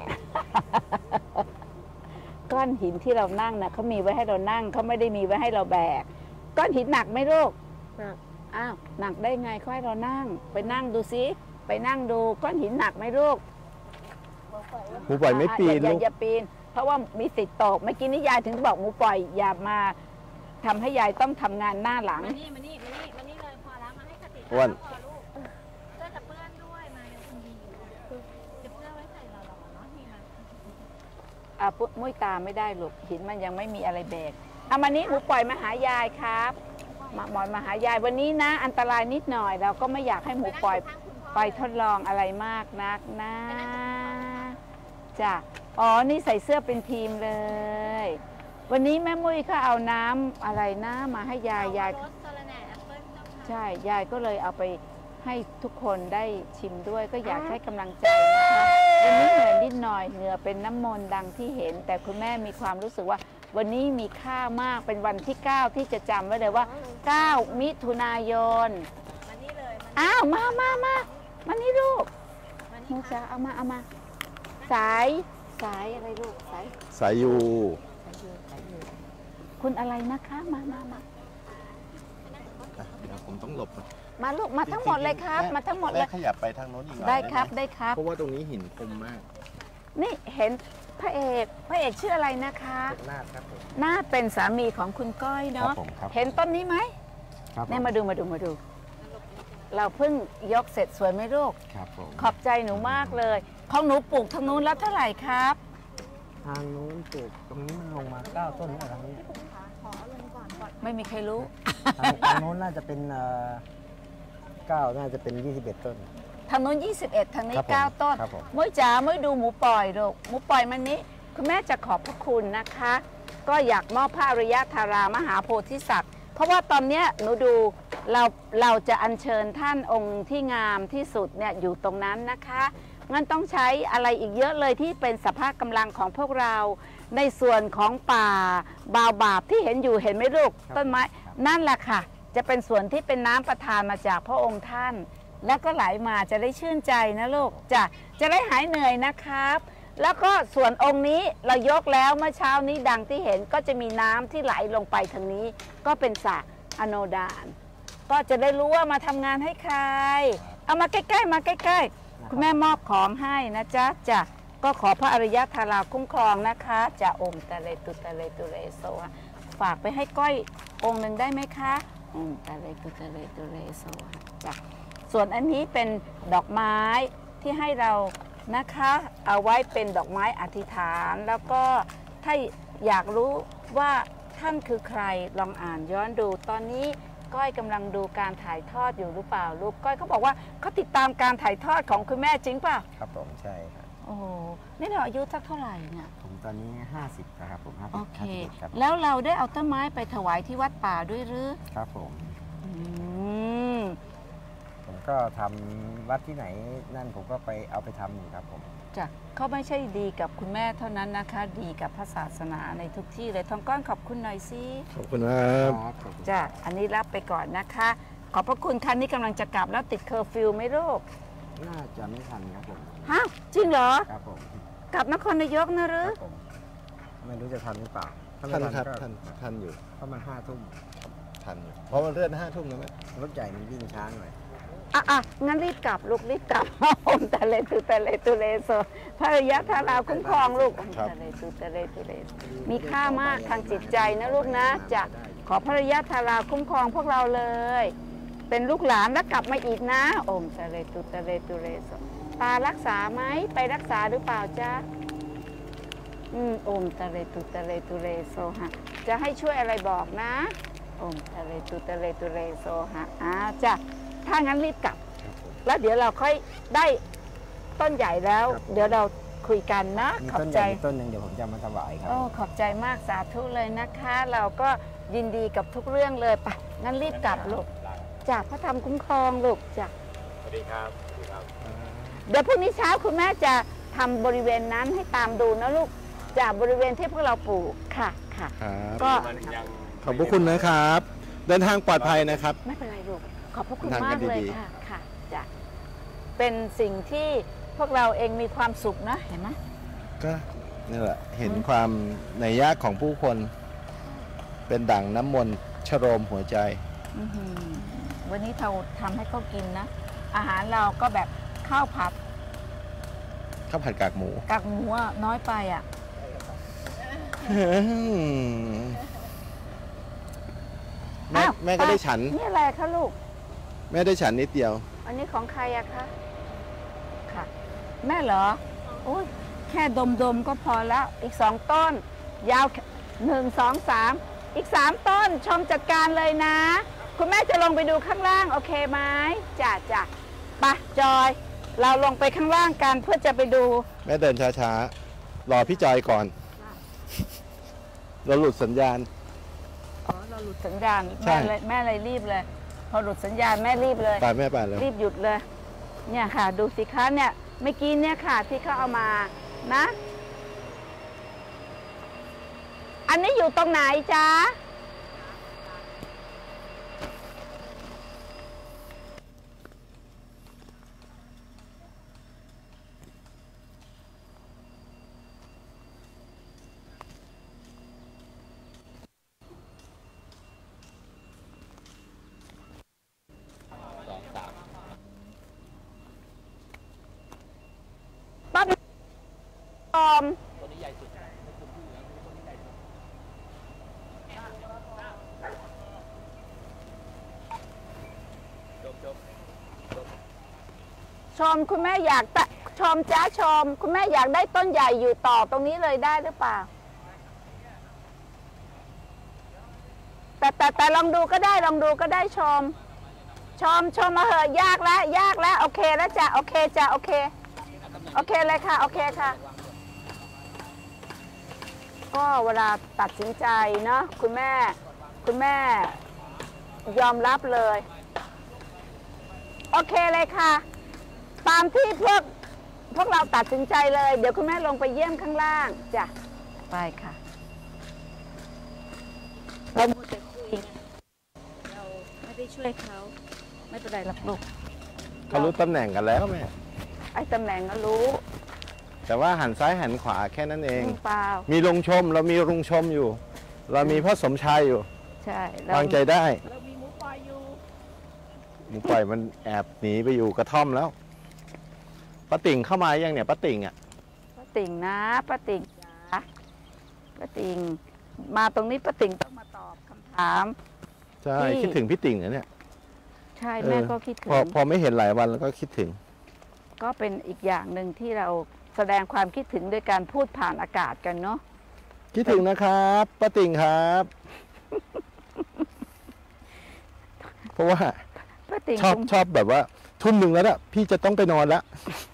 ก้อนหินที่เรานั่งนะเขามีไว้ให้เรานั่งเขาไม่ได้มีไว้ให้เราแบก ก้อนหินหนักไหมลูกหนักอ้าวหนักได้ไงเขาให้เรานั่ง ไปนั่งดูซิไปนั่งดูก้อนหินหนักไหมลูกหมูปล่อยไม่ปีนลูกอย่าปีน เพราะว่ามีสิทธิ์ตกเมื่อกี้นี้ยายถึงบอกหมูปล่อยอย่ามาทำให้ยายต้องทำงานหน้าหลังมานี่เลยพอแล้วมาให้คติอ้วนพอลูกเสื้อจะเปื้อนด้วยมาเดี๋ยวคนดีจะเปื้อนไว้ใส่หล่อๆเนาะนี่มาปุ๊บมุ้ยตาไม่ได้ลูกหินมันยังไม่มีอะไรแบกเอามานี้หมูปล่อยมาหายายครับหมอนมาหายายวันนี้นะ อันตรายนิดหน่อยเราก็ไม่อยากให้หมูปล่อยไปทดลองอะไรมากนักนะจ้ะอ๋อนี่ใส่เสื้อเป็นทีมเลย วันนี้แม่มุ้ยเขาเอาน้ำอะไรนะมาให้ยายรสสะระแหน่แอปเปิ้ลเจ้าค่ะใช่ยายก็เลยเอาไปให้ทุกคนได้ชิมด้วยก็อยากให้กำลังใจนะคะวันนี้เหนื่อยนิดหน่อยเหงื่อเป็นน้ำมนต์ดังที่เห็น แต่คุณแม่มีความรู้สึกว่าวันนี้มีค่ามากเป็นวันที่ 9 ที่จะจำไว้เลยว่า 9 มิถุนายนมานี่เลยอ้าวมานี่ลูกมาหนูนี่จะเอามาสายอะไรลูกสายสายยูคุณอะไรนะคะมาเดี๋ยวผมต้องหลบก่อนมาลูกมาทั้งหมดเลยครับ มาทั้งหมดเลยแขยับไปทางโน้นอีกหน่อยได้ครับหมได้ครับเพราะว่าตรงนี้หินคมมากนี่เห็นพระเอกชื่ออะไรนะคะนาดครับผมน่าเป็นสามีของคุณก้อยเนาะครับผมครับเห็นต้นนี้ไหมครับผมเนี่ยมาดูเราเพิ่งยกเสร็จสวยไหมลูกครับผมขอบใจหนูมากเลยของหนูปลูกทางนู้นแล้วเท่าไหร่ครับทางนู้นปลูกตรงนี้มันลงมา9 ต้นแล้วทางนี้ไม่มีใครรู้ทางนู้นน่าจะเป็น9น่าจะเป็น21 ต้นทางนู้น21ทางนี้ครับผม 9 ต้นครับผมมุ้ยจ๋ามุ้ยดูหมูปล่อยลูกหมูปล่อยมันนี้คุณแม่จะขอบพระคุณนะคะ ก็อยากมอบพระอริยธารามหาโพธิสัตว์ เพราะว่าตอนเนี้ยหนูดูเราจะอัญเชิญท่านองค์ที่งามที่สุดเนี่ยอยู่ตรงนั้นนะคะงั้นต้องใช้อะไรอีกเยอะเลยที่เป็นสภาพกำลังของพวกเรา ในส่วนของป่าบาวบาบที่เห็นอยู่เห็นไหมลูกต้นไม้นั่นแหละค่ะ จะเป็นส่วนที่เป็นน้ำประทานมาจากพระองค์ท่าน แล้วก็ไหลมาจะได้ชื่นใจนะลูกจะได้หายเหนื่อยนะครับ แล้วก็ส่วนองค์นี้เรายกแล้วเมื่อเช้านี้ดังที่เห็นก็จะมีน้ำที่ไหลลงไปทางนี้ ก็เป็นสระอโนดาตก็จะได้รู้ว่ามาทำงานให้ใคร เอามาใกล้ๆมาใกล้ๆคุณแม่มอบของให้นะจ๊ะจ้ะก็ขอพระอริยธาราคุ้มครองนะคะจะอมตะเลตุตะเลตุเรโซฝากไปให้ก้อยองค์หนึ่งได้ไหมคะตะเลตุตะเลตุเรโซจ้ะส่วนอันนี้เป็นดอกไม้ที่ให้เรานะคะเอาไว้เป็นดอกไม้อธิษฐานแล้วก็ถ้าอยากรู้ว่าท่านคือใครลองอ่านย้อนดูตอนนี้ก้อยกำลังดูการถ่ายทอดอยู่หรือเปล่าลูกก้อยเขาบอกว่าเขาติดตามการถ่ายทอดของคุณแม่จริงเปล่าครับผมใช่ครับโอ้โหนี่เราอายุสักเท่าไหร่เนี่ยผมตอนนี้50นะครับผม50 โอเค 51ครับแล้วเราได้เอาต้นไม้ไปถวายที่วัดป่าด้วยหรือครับผมอืมผมก็ทำวัดที่ไหนนั่นผมก็ไปเอาไปทำอยู่ครับผมจ้ะเขาไม่ใช่ดีกับคุณแม่เท่านั้นนะคะ ดีกับพระศาสนาในทุกที่เลยทองก้อนขอบคุณหน่อยสิขอบคุณครับครับผมจ้ะอันนี้รับไปก่อนนะคะ ขอบพระคุณคันนี้กำลังจะกลับแล้วติดเคอร์ฟิวไหมลูกน่าจะไม่ทันครับผมฮะจริงเหรอครับผมกลับนครนายกนะหรือครับผมไม่รู้จะทันหรือเปล่าถ้าไม่ท่านครับก็ท่านอยู่ประมาณ5 ทุ่มทันอยู่เพราะมันเลื่อน5 ทุ่มนะแม่รถใหญ่มันวิ่งช้าหน่อยอ่ะงั้นรีบกลับลูกรีบกลับ โอมตะเลตุตะเลตุเลโซพระอริยธาราคุ้มครองลูกโอมตะเลตุตะเลตุเลโซมีค่ามากทางจิตใจนะลูกนะจะขอพระอริยธาราคุ้มครองพวกเราเลย เป็นลูกหลานแล้วกลับมาอีกนะโอมตะเลตุตะเลตุเลโซตารักษาไหมไปรักษาหรือเปล่าจ๊ะโอมตะเลตุตะเลตุเลโซฮะจะให้ช่วยอะไรบอกนะโอมตะเลตุตะเลตุเลโซฮะจ้ะถ้างั้นรีบกลับครับผมแล้วเดี๋ยวเราค่อยได้ต้นใหญ่แล้วครับผมเดี๋ยวเราคุยกันนะมีขอบต้นใหใจญ่อีกต้นหนึ่งเดี๋ยวผมจะมาถวายครับโอ้ขอบใจมากสาธุเลยนะคะ เราก็ยินดีกับทุกเรื่องเลยไปงั้นรีบกลับลูกจากพระธรรมคุ้มครองลูกจ้ะสวัสดีครับสวัสดีครับเดี๋ยวพรุ่งนี้เช้าคุณแม่จะทำบริเวณนั้นให้ตามดูนะลูกจากบริเวณที่พวกเราปลูกค่ะค่ะครับก็มันยังขอบพระคุณนะครับ เดินทางปลอดภัยนะครับไม่เป็นไรลูกขอบพระคุณทำงานมากเลยดีๆค่ะค่ะจ้ะเป็นสิ่งที่พวกเราเองมีความสุขนะเห็นไหมก็นี่แหละเห็นความในยากของผู้คน เป็นดั่งน้ำมนต์ชโรมหัวใจอื้อหือวันนี้เราทำให้เขากินนะ อาหารเราก็แบบข้าวผัดข้าวผัดกากหมูกากหมูอะน้อยไปอ่ะแม่อ้าวแม่ก็ได้ฉันนี่อะไรคะลูกแม่ได้ฉันนิดเดียวอันนี้ของใครอะคะค่ะ แม่เหรอโอ้ยแค่ดมๆก็พอแล้ว อีก2 ต้น ยาว1 2 3 อีก3 ต้น ชมจัดการเลยนะ คุณแม่จะลงไปดูข้างล่าง โอเคไหมจ้ะไปจอย เราลงไปข้างล่างกันเพื่อจะไปดูแม่เดินช้าๆ รอพี่จอยก่อน เราหลุดสัญญาณอ๋อเราหลุดสัญญาณใช่แม่เลยรีบเลย พอหลุดสัญญาณแม่รีบเลยไปแม่ไปแล้วรีบหยุดเลย เนี่ยค่ะ ดูสิคะเนี่ยเมื่อกี้เนี่ยค่ะที่เขาเอามานะ อันนี้อยู่ตรงไหนจ๊ะปั๊บออมตัวนี้ใหญ่สุดจบชมคุณแม่อยากชมจ้าชม คุณแม่อยากได้ต้นใหญ่อยู่ต่อตรงนี้เลยได้หรือเปล่าแต่ลองดูก็ได้ลองดูก็ได้ชมมาเหอะยากแล้วโอเคแล้วจ้ะโอเคจ้ะโอเคเลยค่ะโอเคค่ะก็เวลาตัดสินใจเนาะคุณแม่ยอมรับเลยโอเคเลยค่ะตามที่พวกเราตัดสินใจเลยเดี๋ยวคุณแม่ลงไปเยี่ยมข้างล่างจ้ะไปค่ะเราหมดแต่คุยเราไม่ได้ช่วยเขาไม่เป็นไรหรอกลูกเขารู้ตำแหน่งกันแล้วแม่ไอ้ตำแหน่งก็รู้แต่ว่าหันซ้ายหันขวาแค่นั้นเองเปล่ามีลุงชมเรามีลุงชมอยู่ เรามีพ่อสมชายอยู่ใช่วางใจได้เรามีหมูปล่อยอยู่หมูปล่อยมันแอบหนีไปอยู่กระท่อมแล้วป้าติ่งเข้ามายังเนี่ยป้าติ่งอ่ะป้าติ่งนะป้าติ่งจ๋าป้าติ่งมาตรงนี้ป้าติ่งต้องมาตอบคำถามใช่ที่คิดถึงพี่ติ่งนะเนี่ยใช่แม่ก็คิดถึงพอไม่เห็นหลายวันแล้วก็คิดถึงก็เป็นอีกอย่างหนึ่งที่เราแสดงความคิดถึงโดยการพูดผ่านอากาศกันเนาะคิดถึงนะครับป้าติ่งครับ เพราะว่าป้าติ่งชอบแบบว่าทุ่มหนึ่งแล้วนะพี่จะต้องไปนอนแล้ว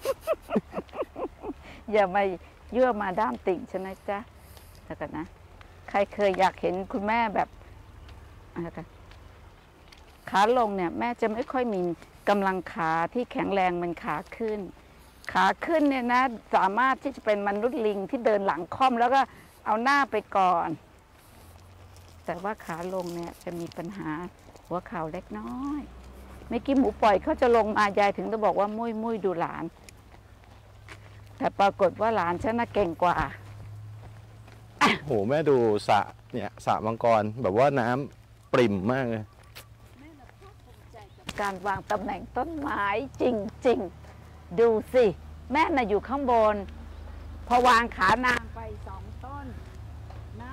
อย่ามายั่วมาด้ามติ่งฉันนะจ๊ะแล้วกันนะใครเคยอยากเห็นคุณแม่แบบอะไรกันขาลงเนี่ยแม่จะไม่ค่อยมีกำลังขาที่แข็งแรงมันขาขึ้น ขาขึ้นเนี่ยนะสามารถที่จะเป็นมนุษย์ลิงที่เดินหลังค่อมแล้วก็เอาหน้าไปก่อน แต่ว่าขาลงเนี่ยจะมีปัญหาหัวเข่าเล็กน้อยเมื่อกี้หมูปล่อยเขาจะลงมายายถึงจะบอกว่ามุ้ยดูหลานแต่ปรากฏว่าหลานฉันน่ะเก่งกว่าโหแม่ดูสระเนี่ยสระมังกรแบบว่าน้ำปริ่มมากเลยการวางตำแหน่งต้นไม้จริงๆดูสิแม่น่ะอยู่ข้างบนพอวางขานางไป2 ต้นนะ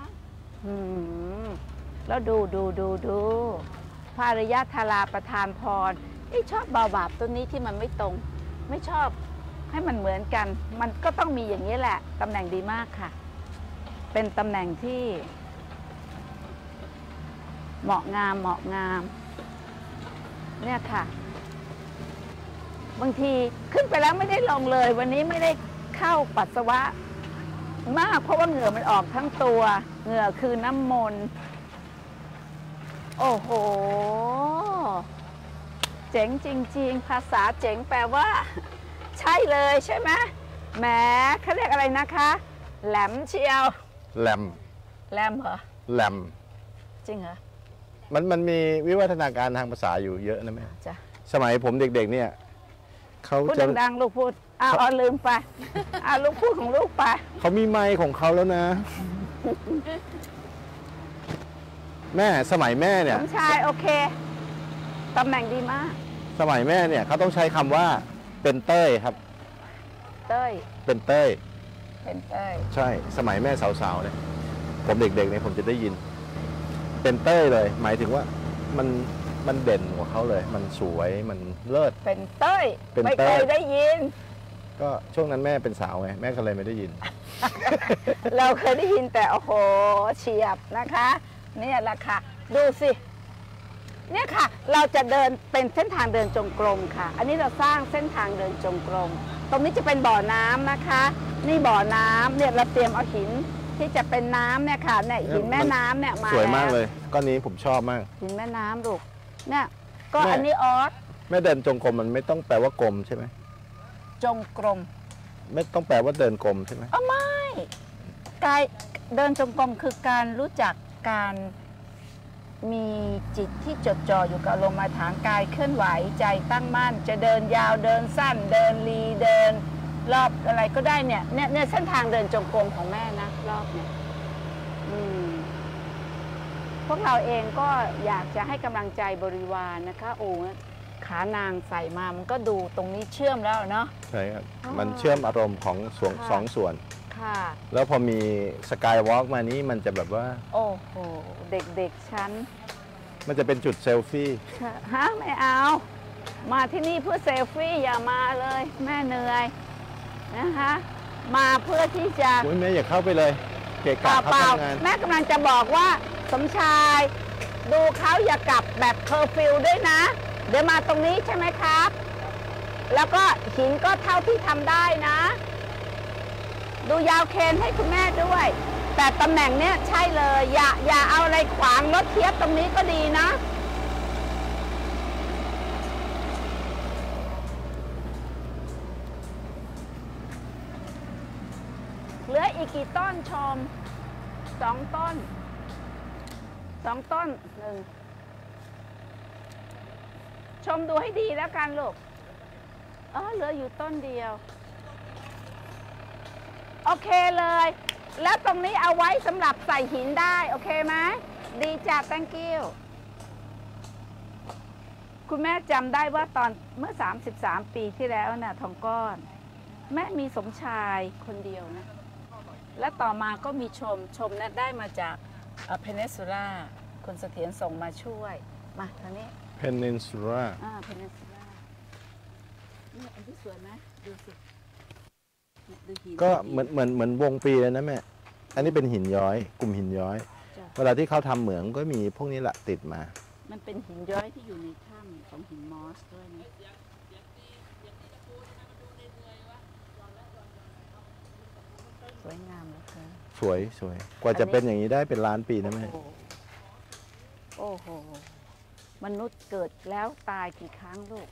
แล้วดูพระอริยธาราประทานพรชอบเบาบาปต้นนี้ที่มันไม่ตรงไม่ชอบให้มันเหมือนกันมันก็ต้องมีอย่างนี้แหละตำแหน่งดีมากค่ะเป็นตำแหน่งที่เหมาะงามเนี่ยค่ะบางทีขึ้นไปแล้วไม่ได้ลงเลยวันนี้ไม่ได้เข้าปัสสาวะมากเพราะว่าเหงื่อมันออกทั้งตัวเหงื่อคือน้ำมนต์โอ้โหเจ๋งจริงๆภาษาเจ๋งแปลว่าใช่เลยใช่ไหมแหมเขาเรียกอะไรนะคะแหลมเชียวแหลมเหรอแหลมจริงเหรอมันมีวิวัฒนาการทางภาษาอยู่เยอะนะแม่จ้ะสมัยผมเด็กๆเนี่ยเขาพูดจะดังๆลูกพูดเอาลืมไปลูกพูดของลูกไปเขามีไมค์ของเขาแล้วนะ แม่สมัยแม่เนี่ยสมชายโอเคตำแหน่งดีมากสมัยแม่เนี่ยเขาต้องใช้คำว่าเป็นเต้ยครับเต้ยเป็นเต้ยเป็นเต้ยใช่สมัยแม่สาวๆเนี่ยผมเด็กๆเนี่ยผมจะได้ยิน เป็นเต้ยเลย หมายถึงว่ามันเด่นกว่าเขาเลย มันสวยมันเลิศเป็นเต้ยเป็นไม่เต้เคยยได้ยินก็ช่วงนั้นแม่เป็นสาวไงแม่ก็เลยไม่ได้ยินเราเคยได้ยินแต่โอ้โหเฉียบนะคะเนี่ยแหละค่ะดูสิเนี่ยค่ะเราจะเดินเป็นเส้นทางเดินจงกรมค่ะอันนี้เราสร้างเส้นทางเดินจงกรมตรงนี้จะเป็นบ่อน้ำนะคะนี่บ่อน้ำเนี่ยเราเตรียมเอาหินที่จะเป็นน้ำเนี่ยค่ะเนี่ยหินแม่น้ำเนี่ยมาสวยมากแวเลยก้อนนี้ผมชอบมากหินแม่น้ำลูกเนี่ยก็แม่อันนี้ออสแม่เดินจงกรมมันไม่ต้องแปลว่ากลมใช่ไหมจงกรมไม่ต้องแปลว่าเดินกลมใช่ไหมไม่กายเดินจงกรมคือการรู้จักการมีจิตที่จดจ่ออยู่กับลมฐานกายเคลื่อนไหวใจตั้งมั่นจะเดินยาวเดินสั้นเดินลีเดินรอบอะไรก็ได้เนี่ยเส้นทางเดินจงกรมของแม่นะรอบเนี่ยพวกเราเองก็อยากจะให้กำลังใจบริวารนะคะโอ้ขานางใส่มามันก็ดูตรงนี้เชื่อมแล้วเนาะใช่ครับมันเชื่อมอารมณ์ของสองส่วนค่ะแล้วพอมีสกายวอล์กมานี้มันจะแบบว่าโอ้โหเด็กๆฉันมันจะเป็นจุดเซลฟี่ฮะไม่เอามาที่นี่เพื่อเซลฟี่อย่ามาเลยแม่เหนื่อยนะคะมาเพื่อที่จะโอ้ยแม่อย่าเข้าไปเลยเกะกะเขาเปล่าทำงานแม่กำลังจะบอกว่าสมชายดูเขาอย่ากลับแบบเคอร์ฟิวด้วยนะ เดี๋ยวมาตรงนี้ใช่ไหมครับ แล้วก็หินก็เท่าที่ทำได้นะ ดูยาวเคนให้คุณแม่ด้วย แต่ตำแหน่งเนี้ยใช่เลยอย่าเอาอะไรขวางรถเทียบตรงนี้ก็ดีนะเหลืออีกกี่ต้นชม2 ต้น2 ต้น1ชมดูให้ดีแล้วกันลูกเหลืออยู่ต้นเดียวโอเคเลยแล้วตรงนี้เอาไว้สำหรับใส่หินได้โอเคไหมดีจ้ะ thank you คุณแม่จำได้ว่าตอนเมื่อ33 ปีที่แล้วน่ะทองก้อนแม่มีสมชายคนเดียวนะและต่อมาก็มีชมนะได้มาจากเพนินซูล่าคุณเสถียรส่งมาช่วยมาทางนี้ Peninsula เพนินซูล่านี่อันที่สวยไหมดูสิดูหินก็เหมือนวงปีเลยนะแม่อันนี้เป็นหินย้อยกลุ่มหินย้อยจ้ะเวลาที่เขาทำเหมืองก็มีพวกนี้แหละติดมามันเป็นหินย้อยที่อยู่ในถ้ำของหินมอสด้วยนะสวยงามเลยค่ะสวยกว่าจะเป็นอย่างนี้ได้เป็นล้านปีนะแม่โอ้โหมนุษย์เกิดแล้วตายกี่ครั้งลูก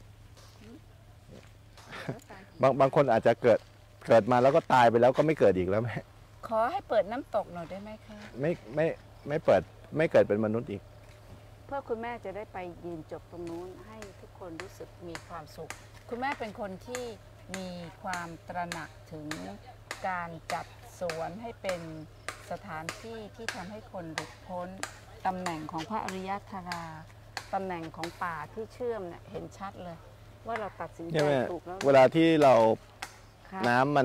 บางคนอาจจะเกิดมาแล้วก็ตายไปแล้วก็ไม่เกิดอีกแล้วแม่ขอให้เปิดน้ำตกหน่อยได้ไหมคะไม่เปิดไม่เกิดเป็นมนุษย์อีกเพื่อคุณแม่จะได้ไปยืนจบตรงนู้นให้ทุกคนรู้สึกมีความสุข คุณแม่เป็นคนที่มีความตระหนักถึงการจัดสวนให้เป็นสถานที่ที่ทำให้คนหลุดพ้นตำแหน่งของพระอริยธาราตำแหน่งของป่าที่เชื่อมเนี่ยเห็นชัดเลย ว่าเราตัดสินใจใช่ไหมถูกแล้วเวลาที่เราค่ะน้ำ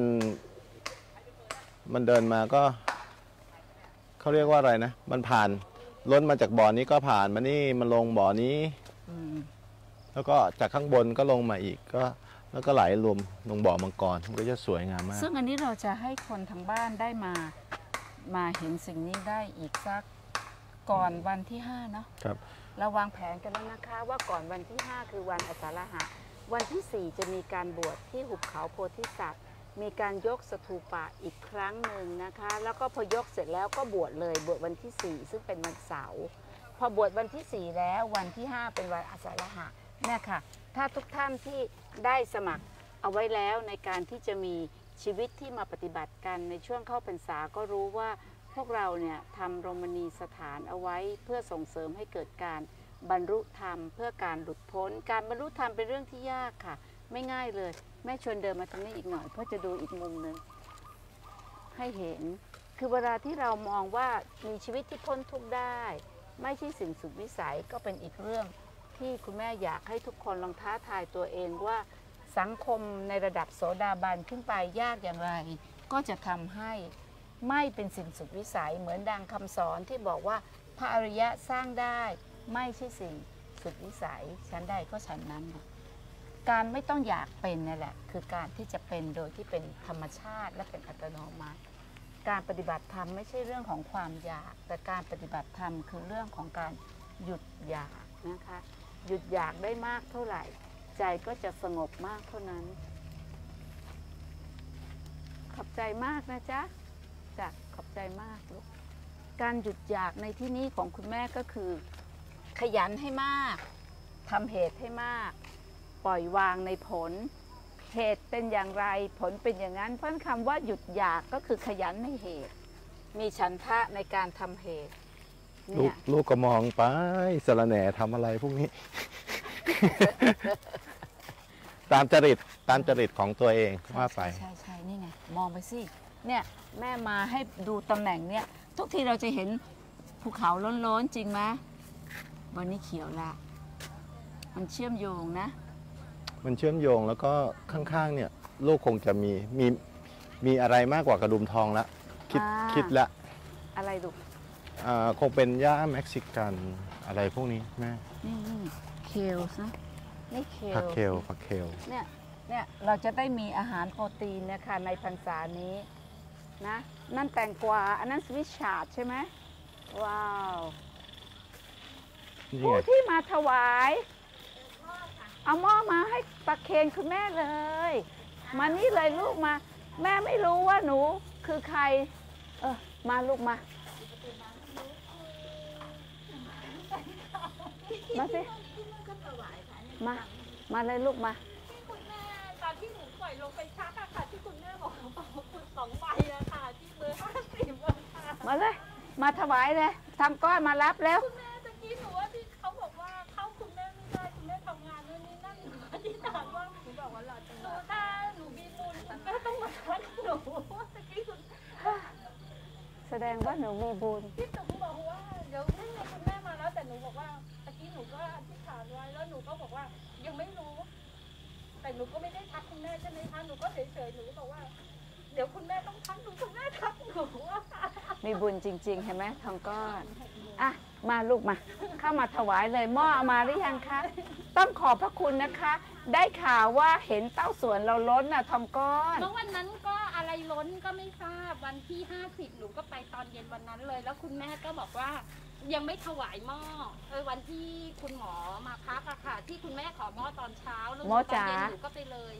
มันเดินมาก็เขาเรียกว่าอะไรนะ มันผ่านล้นมาจากบ่อนี้ก็ผ่านมานี่มันลงบ่อนี้อืมแล้วก็จากข้างบนก็ลงมาอีกก็แล้วก็ไหลรวมลงบ่อมังกรมันก็จะสวยงามมากซึ่งอันนี้เราจะให้คนทางบ้านได้มาเห็นสิ่งนี้ได้อีกสักก่อนวันที่5เนาะครับเราวางแผนกันแล้วนะคะว่าก่อนวันที่ 5 คือวันอาสาฬหะวันที่ 4 จะมีการบวชที่หุบเขาโพธิสัตว์มีการยกสถูปะอีกครั้งหนึ่งนะคะ แล้วก็พอยกเสร็จแล้วก็บวชเลยบวชวันที่ 4 ซึ่งเป็นวันเสาร์พอบวชวันที่ 4 แล้ววันที่ 5 เป็นวันอาสาฬหะเนี่ยค่ะถ้าทุกท่านที่ได้สมัครเอาไว้แล้วในการที่จะมีชีวิตที่มาปฏิบัติกันในช่วงเข้าพรรษาก็รู้ว่าพวกเราเนี่ยทำโรมณีสถานเอาไว้เพื่อส่งเสริมให้เกิดการบรรลุธรรมเพื่อการหลุดพ้นการบรรลุธรรมเป็นเรื่องที่ยากค่ะไม่ง่ายเลยแม่ชวนเดินมาตรงนี้อีกหน่อยเพื่อจะดูอีกมุมหนึ่งให้เห็นคือเวลาที่เรามองว่ามีชีวิตที่พ้นทุกข์ได้ไม่ใช่สิ่งสุดวิสัยก็เป็นอีกเรื่องที่คุณแม่อยากให้ทุกคนลองท้าทายตัวเองว่าสังคมในระดับโสดาบันขึ้นไปยากอย่างไรก็จะทำให้ไม่เป็นสิ่งสุดวิสัยเหมือนดังคำสอนที่บอกว่าพระอริยะสร้างได้ไม่ใช่สิ่งสุดวิสัยฉันใดก็ฉันนั้นนะการไม่ต้องอยากเป็นนั่นแหละคือการที่จะเป็นโดยที่เป็นธรรมชาติและเป็นอัตโนมัติการปฏิบัติธรรมไม่ใช่เรื่องของความอยากแต่การปฏิบัติธรรมคือเรื่องของการหยุดอยากนะคะหยุดอยากได้มากเท่าไหร่ใจก็จะสงบมากเท่านั้นขอบใจมากนะจ๊ะจ้ะขอบใจมากลูกการหยุดอยากในที่นี้ของคุณแม่ก็คือขยันให้มากทำเหตุให้มากปล่อยวางในผลเหตุเป็นอย่างไรผลเป็นอย่างนั้นเพราะคำว่าหยุดอยากก็คือขยันในเหตุมีฉันทะในการทำเหตุเนี่ยลูกก็มองไปสะระแหน่ทำอะไรพวกนี้ ตามจริตของตัวเองว่าไปใช่นี่ไงมองไปสิเนี่ยแม่มาให้ดูตำแหน่งเนี่ยทุกทีเราจะเห็นภูเขาล้นๆจริงไหมวันนี้เขียวละมันเชื่อมโยงนะมันเชื่อมโยงแล้วก็ข้างๆเนี่ยลูกคงจะมีอะไรมากกว่ากระดุมทองละคิดละอะไรลูกคงเป็นหญ้าเม็กซิกันอะไรพวกนี้แม่นี่เคลส์นะนี่เคลผักเคลผักเคลเนี่ยเราจะได้มีอาหารโปรตีนนะคะในพรรษานี้นะนั่นแตงกวาอันนั้นสวิชชาร์ดใช่ไหมว้าวนี่ผู้ไงที่มาถวายเอาหม้อมาให้ประเคนคุณแม่เลย มานี่เลยลูกมา แม่ไม่รู้ว่าหนูคือใครมาลูกมาสิมาเลยลูกมาคุณแม่ตอนที่หนูปล่อยลงไปชักอะค่ะที่คุณแม่บอกเอาคุณ2 ใบอะค่ะที่เบอร์50อะค่ะมาเลยมาถวายเลยทำก้อนมารับแล้วคุณแม่ตะกี้หนูว่าที่เขาบอกว่าเข้าคุณแม่ไม่ได้คุณแม่ทำงานนู่นนี่นั่นหนูอธิษฐานว่าหนูบอกว่าถ้าหนูมีบุญคุณแม่ต้องมาทักหนูตะกี้คุณแสดงว่าหนูมีบุญพี่ตุ๋มบอกว่าเดี๋ยวนี่ไงคุณแม่มาแล้วแต่หนูบอกว่าตะกี้หนูก็อธิษฐานไว้แล้วหนูก็บอกว่ายังไม่รู้ แต่หนูก็ไม่ได้ทักคุณแม่ใช่ไหมคะหนูก็เฉยๆหนูบอกว่า เดี๋ยวคุณแม่ต้องทักหนูคุณแม่ทักหนูอะค่ะมีบุญจริงๆเห็นไหมทองก้อนอ่ะมาลูกมา เข้ามาถวายเลยหม้อเอามาหรือยังคะต้องขอบพระคุณนะคะ ได้ข่าวว่าเห็นเต้าส่วนเราล้นน่ะทองก้อนเมื่อวันนั้นก็อะไรล้นก็ไม่ทราบวันที่50หนูก็ไปตอนเย็นวันนั้นเลย แล้วคุณแม่ก็บอกว่ายังไม่ถวายหม้อวันที่คุณหมอมาพักอะค่ะ ที่คุณแม่ขอหม้อตอนเช้าแล้วหมอตอนจ๋าเย็นหนูก็ไปเลย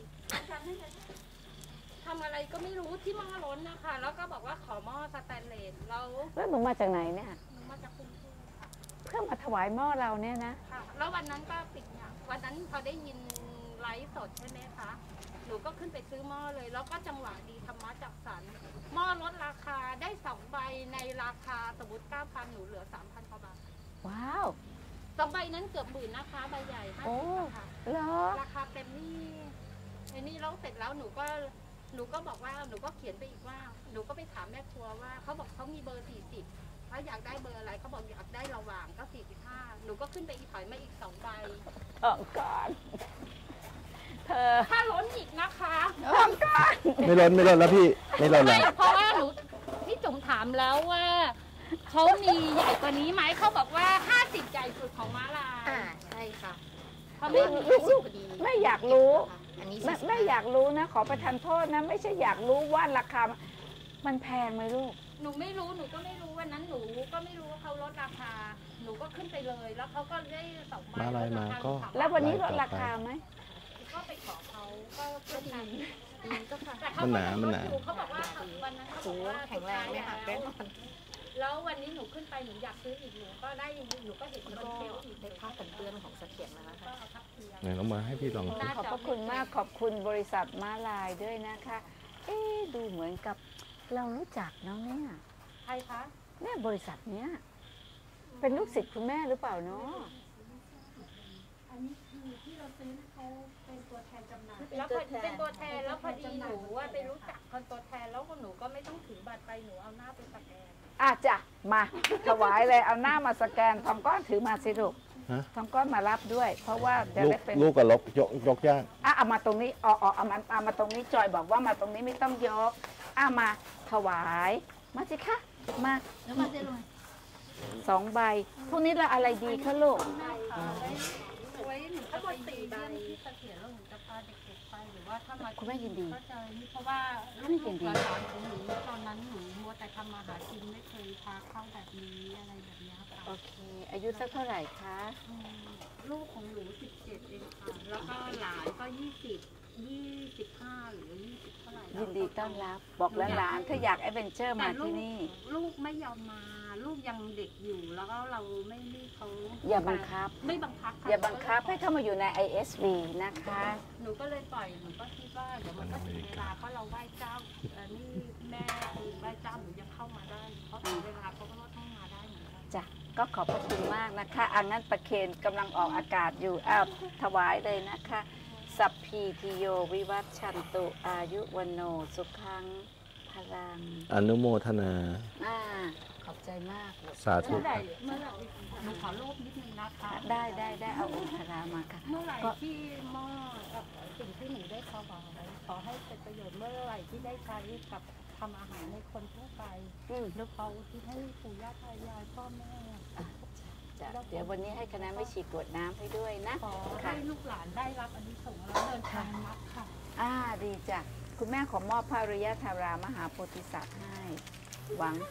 ทำอะไรก็ไม่รู้ที่หม้อล้นนะคะแล้วก็บอกว่าขอหม้อสแตนเลสแล้วแล้วหนูมาจากไหนเนี่ยหนูมาจากกรุงเทพค่ะเพื่อมาถวายหม้อเราเนี่ยนะค่ะแล้ววันนั้นก็ปิดเนี่ยวันนั้นพอได้ยินไลฟ์สดใช่ไหมคะหนูก็ขึ้นไปซื้อหม้อเลย แล้วก็จังหวะดีธรรมะจัดสรรหม้อลดราคาได้2 ใบในราคาสมมติ 9,000 หนูเหลือ 3,000 กว่าบาทว้าว 2 ใบนั้นเกือบหมื่นนะคะใบใหญ่โอ้ 50ค่ะเหรอราคาเต็มนี่ไอ้นี่แล้วเสร็จแล้วหนูก็บอกว่าหนูก็เขียนไปอีกว่าหนูก็ไปถามแม่ครัวว่าเขาบอกเขามีเบอร์40เขาอยากได้เบอร์อะไรเขาบอกอยากได้ระหว่างก็45หนูก็ขึ้นไปอีกถอยมาอีก2 ใบทองก้อนเธอถ้าล้นอีกนะคะทองก้อนไม่ล้นแล้วพี่ไม่ล้นไม่แล้วเพราะว่าหนูพี่จุ๋มถามแล้วว่าเขามีใหญ่กว่านี้ไหมเขาบอกว่า50ใหญ่สุดของม้าลายใช่ค่ะเขาไม่มีลูกไม่อยากรู้อันนี้ไม่อยากรู้นะ ขอประทานโทษนะ ไม่ใช่อยากรู้ว่าราคา มันแพงไหมลูกหนูไม่รู้หนูก็ไม่รู้วันนั้นหนูก็ไม่รู้ว่าเขาลดราคา หนูก็ขึ้นไปเลย แล้วเขาก็ได้2 ใบม้าลายมาก็แล้ววันนี้ลดราคาไหมก็ไปขอเขาก็ดีก็ค่ะแต่มันหนามันหนาเขาบอกว่าวันนั้นเขาบอกว่าแข็งแรงเลยค่ะแน่นอนแล้ววันนี้หนูขึ้นไปหนูอยากซื้ออีกหนูก็ได้หนูก็เห็นบนเชลฟ์อีกได้ผ้ากันเปื้อนของเสถียรมาแล้วก็ค่ะเอาทับเทียมไหนเอามาให้พี่ลองสิขอบพระคุณมาก ขอบคุณบริษัทม้าลายด้วยนะคะ เอ๊ะดูเหมือนกับเรารู้จักเนาะเนี่ยใครคะเนี่ยบริษัทเนี้ย เป็นลูกศิษย์คุณแม่หรือเปล่าเนาะอันนี้คือที่เราซื้อเขาเป็นตัวแทนจำหน่ายแล้วพอเป็นตัวแทนแล้วพอดีหนูว่าไปรู้จักคนตัวแทนแล้วหนูก็ไม่ต้องถือบัตรไปหนูเอาหน้าไปสแกนจ้ะมาถวายเลยเอาหน้ามาสแกนทองก้อนถือมาสิลูกฮะทองก้อนมารับด้วย เพราะว่าจะลูกได้เป็นลูกกับลกยกย่างเอามาตรงนี้เอามาตรงนี้จอยบอกว่ามาตรงนี้ไม่ต้องยกมาถวายมาสิคะมาแล้วมาได้เลย2 ใบพวกนี้ละอะไรดีคะลูกไว้หนูก็ไป4 ใบที่เสถียรแล้วหนูจะพาเด็กๆไปหรือว่าถ้ามาคุณแม่ยินดีก็จะนี่เพราะว่าลูกหลานของหนูตอนนั้นหนูมัวแต่ทำมาหากินไม่เคยพาเข้าแบบนี้อะไรแบบนี้ค่ะโอเค อายุสักเท่าไหร่คะลูกของหนู17เองค่ะแล้วก็หลานก็25หรือ20เท่าไหร่ยินดีต้อนรับ บอกแล้วหลานถ้าอยากแอดเวนเจอร์มาที่นี่ลูกไม่ยอมมาลูกยังเด็กอยู่แล้วก็เราไม่รีบเขาอย่าบังคับไม่บังคับค่ะอย่าบังคับให้เข้ามาอยู่ใน ISV นะคะหนูก็เลยปล่อยหนูก็คิดว่าเดี๋ยวมันก็ถึงเวลาเพราะเราไหว้เจ้านี่แม่คือไหว้เจ้าหนูยังเข้ามาได้เพราะถึงเวลาเขาก็ต้องมาได้เหมือนกันจ้ะ ก็ขอบพระคุณมากนะคะอันนั้นประเคนกำลังออกอากาศอยู่ถวายเลยนะคะ สัพพีติโยวิวัชชันตุอายุวันโนสุขังพลังอนุโมทนาขอบใจมากลูกสาธุเมื่อไหร่หนูขอรูปนิดนึงนะคะได้เอาองค์พระมาค่ะเมื่อไหร่ที่หม้อกับสิ่งที่หนูได้ถวายขอให้เป็นประโยชน์เมื่อไหร่ที่ได้ใช้กับทำอาหารในคนทั่วไปหรือเขาที่ให้ปู่ย่าตายายพ่อแม่จ้ะเดี๋ยววันนี้ให้คณะไม่ฉีกกรวดน้ำให้ด้วยนะขอให้ลูกหลานได้รับอันนี้ส่งส์แล้วเดินทางรับค่ะดีจ้ะคุณแม่ขอมอบพระอริยธารามหาโพธิสัตว์ให้หวัง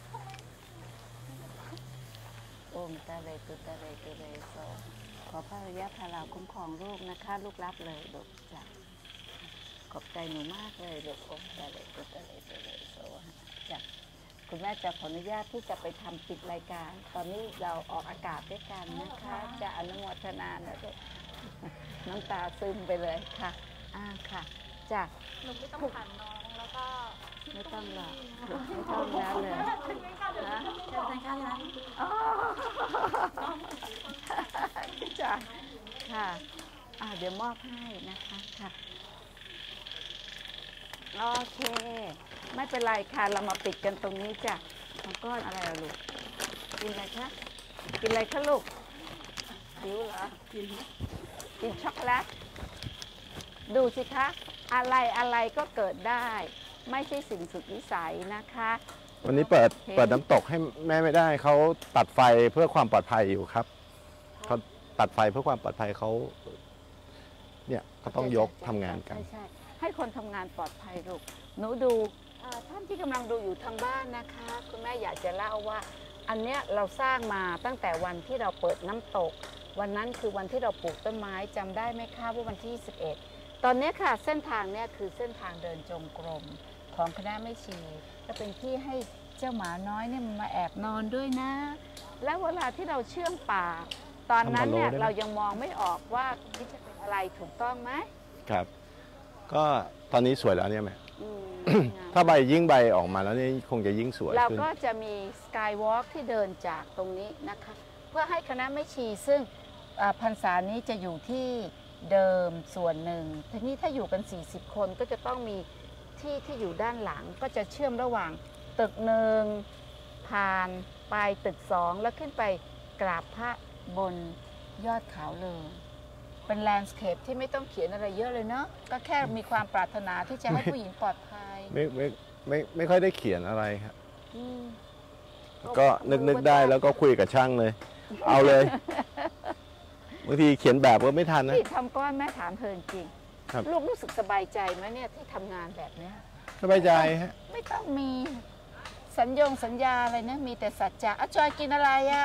โอมตะเรตุตะเรตุเรโสขอพระอริยธาราคุ้มครองลูกนะคะลูกรับเลยลูกจ้ะขอบใจหนูมากเลยลูกโอมตะเรตุตะเรตุเรโสจ้ะคุณแม่จะขออนุญาตที่จะไปทำปิดรายการ ตอนนี้เราออกอากาศด้วยกันนะคะจะอนุโมทนานะลูกน้ำตาซึมไปเลยค่ะค่ะจ้ะหนูไม่ต้องผ่านน้องแล้วก็ไม่ต้องหรอกไม่ต้องแล้วเลยนะจ้ะค่ะเดี๋ยวมอบให้นะคะค่ะโอเคไม่เป็นไรค่ะเรามาปิดกันตรงนี้จ้ะของก้อนอะไรอะลูกกินอะไรคะกินอะไรคะลูกหิวเหรอกินช็อกโกแลตดูสิคะอะไรก็เกิดได้ไม่ใช่สิ่งสุดวิสัยนะคะวันนี้เปิดน้ำตกให้แม่ไม่ได้เขาตัดไฟเพื่อความปลอดภัยอยู่ครับเขาตัดไฟเพื่อความปลอดภัยเขาเนี่ยเขาต้องยกทำงานกันใช่ให้คนทำงานปลอดภัยลูกหนูดูท่านที่กำลังดูอยู่ทางบ้านนะคะคุณแม่อยากจะเล่าว่าอันเนี้ยเราสร้างมาตั้งแต่วันที่เราเปิดน้ำตกวันนั้นคือวันที่เราปลูกต้นไม้จำได้ไหมคะว่าวันที่21ตอนนี้ค่ะเส้นทางเนี่ยคือเส้นทางเดินจงกรมของคณะแม่ชีก็เป็นที่ให้เจ้าหมาน้อยเนี่ยมันมาแอบนอนด้วยนะ แล้วเวลาที่เราเชื่อมป่าตอนนั้นเนี่ยเรายังมองไม่ออกว่านี่จะเป็นอะไรถูกต้องไหมครับก็ตอนนี้สวยแล้วเนี่ยแม่ ถ้าใบยิ่งใบออกมาแล้วนี่คงจะยิ่งสวยเราก็จะมีสกายวอล์กที่เดินจากตรงนี้นะคะเพื่อให้คณะแม่ชีซึ่งพรรษานี้จะอยู่ที่เดิมส่วนหนึ่งทีนี้ถ้าอยู่กัน40คนก็จะต้องมีที่อยู่ด้านหลังก็จะเชื่อมระหว่างตึกหนึ่งผ่านไปตึก2แล้วขึ้นไปกราบพระบนยอดเขาเลยเป็นแลนด์สเคปที่ไม่ต้องเขียนอะไรเยอะเลยเนาะก็แค่มีความปรารถนาที่จะให้ผู้หญิงปลอดภัยไม่ค่อยได้เขียนอะไรครับก็นึกได้แล้วก็คุยกับช่างเลยเอาเลยบางทีเขียนแบบก็ไม่ทันนะที่ทำก้อนแม่ถามเพลินจริงลูกรู้สึกสบายใจไหมเนี่ยที่ทำงานแบบนี้สบายใจฮะไม่ต้องมีสัญญาอะไรนะมีแต่สัจจะจอยกินอะไรอ่ะ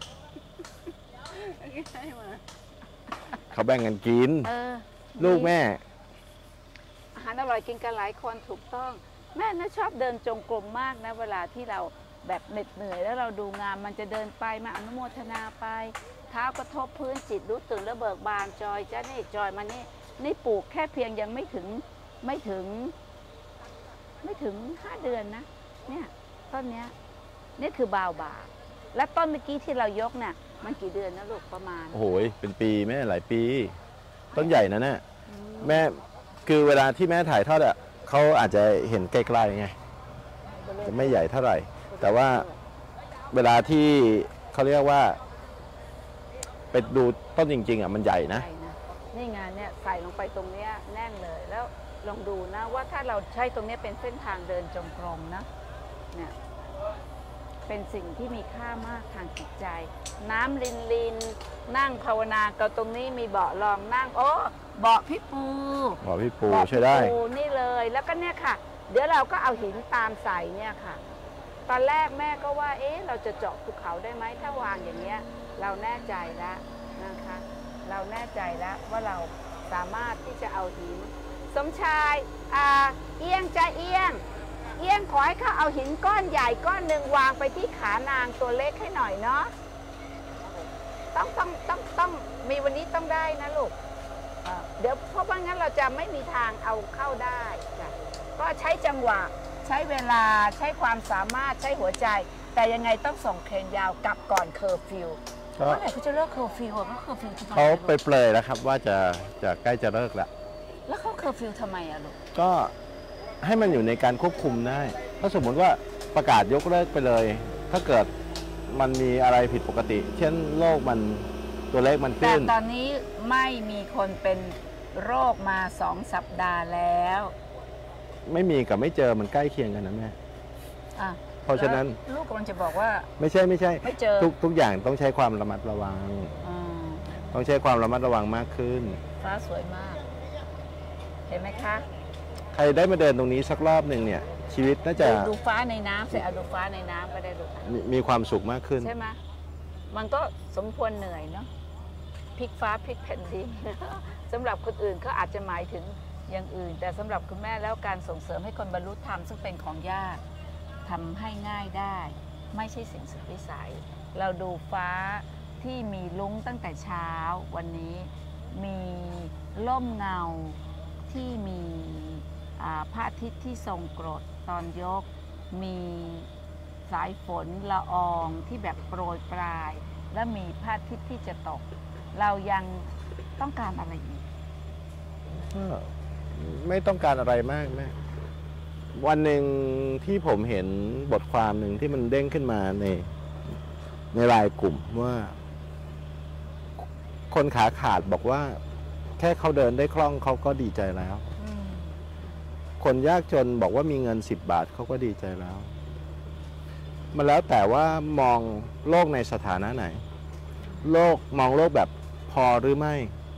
เขาแบ่งกันกินลูกแม่อาหารอร่อยกินกันหลายคนถูกต้องแม่น่าชอบเดินจงกรมมากนะเวลาที่เราแบบเหน็ดเหนื่อยแล้วเราดูงานมันจะเดินไปมาอนุโมทนาไปเท้ากระทบพื้นจิตรู้ตื่นแล้วเบิกบานจอยจ้านี่จอยมานี่ปลูกแค่เพียงยังไม่ถึง5 เดือนนะเนี่ยต้นเนี้ยนี่คือบาวบาและต้นเมื่อกี้ที่เรายกเนี่ยมันกี่เดือนนะลูกประมาณโอ้โหเป็นปีแม่หลายปีต้นใหญ่นะเนี่ยแม่คือเวลาที่แม่ถ่ายทอดอ่ะเขาอาจจะเห็นไกลๆไงจะไม่ใหญ่เท่าไหร่แต่ว่าเวลาที่เขาเรียกว่าไปดูต้นจริงๆอ่ะมันใหญ่นะนี่งานเนี่ยใส่ลงไปตรงเนี้ยแน่นเลยแล้วลองดูนะว่าถ้าเราใช้ตรงนี้เป็นเส้นทางเดินจงกรมนะเนี่ยเป็นสิ่งที่มีค่ามากทางจิตใจน้ำลินนั่งภาวนากับตรงนี้มีเบาะรองนั่งโอ้เบาะพี่ปูใช่ได้นี่เลยแล้วก็เนี่ยค่ะเดี๋ยวเราก็เอาหินตามใส่เนี่ยค่ะตอนแรกแม่ก็ว่าเราจะเจาะภูเขาได้ไหมถ้าวางอย่างเงี้ยเราแน่ใจแล้วนะคะเราแน่ใจแล้วว่าเราสามารถที่จะเอาหินสมชายเอียงจะเอียงขอให้เขาเอาหินก้อนใหญ่ก้อนหนึ่งวางไปที่ขานางตัวเล็กให้หน่อยเนาะต้องมีวันนี้ต้องได้นะลูกเดี๋ยวเพราะว่างั้นเราจะไม่มีทางเอาเข้าได้จ้ะก็ใช้จังหวะใช้เวลาใช้ความสามารถใช้หัวใจแต่ยังไงต้องส่งเครนยาวกลับก่อนเคอร์ฟิวเมื่อไหร่เขาจะเลิกเคอร์ฟิวเขาเคอร์ฟิวเขาไปเปลยแล้วครับว่าจะใกล้จะเลิกแล้วเขาเคอร์ฟิวทำไมอะลูกก็ให้มันอยู่ในการควบคุมได้ถ้าสมมติว่าประกาศยกเลิกไปเลยถ้าเกิดมันมีอะไรผิดปกติเช่นโรคมันตัวเลขมันขึ้นแต่ตอนนี้ไม่มีคนเป็นโรคมา2 สัปดาห์แล้วไม่มีกับไม่เจอมันใกล้เคียงกันนะแม่เพราะฉะนั้นลูกกำลังจะบอกว่าไม่ใช่ไม่เจอทุกอย่างต้องใช้ความระมัดระวังอืมต้องใช้ความระมัดระวังมากขึ้นฟ้าสวยมาก เห็นไหมคะใครได้มาเดินตรงนี้สักรอบหนึ่งเนี่ย ชีวิตน่าจะดูฟ้าในน้ำสิเอาดูฟ้าในน้ำก็ได้ลูกมีความสุขมากขึ้นใช่ไหมมันก็สมควรเหนื่อยเนาะพลิกฟ้าพลิกแผ่นดิน สำหรับคนอื่นเขาอาจจะหมายถึงอย่างอื่น แต่สำหรับคุณแม่แล้วการส่งเสริมให้คนบรรลุธรรมซึ่งเป็นของยากทำให้ง่ายได้ ไม่ใช่สิ่งสุดวิสัย เราดูฟ้าที่มีลุ้งตั้งแต่เช้าวันนี้มีร่มเงาที่มีพระอาทิตย์ที่ทรงกรดตอนยก มีสายฝนละอองที่แบบโปรยปลาย และมีพระอาทิตย์ที่จะตก เรายังต้องการอะไรอีกไม่ต้องการอะไรมากแม่วันหนึ่งที่ผมเห็นบทความหนึ่งที่มันเด้งขึ้นมาในไลน์กลุ่มว่า คนขาขาดบอกว่า แค่เขาเดินได้คล่องเขาก็ดีใจแล้ว คนยากจนบอกว่ามีเงิน10 บาทเขาก็ดีใจแล้ว มันแล้วแต่ว่ามองโลกในสถานะไหนมองโลกแบบพอหรือไม่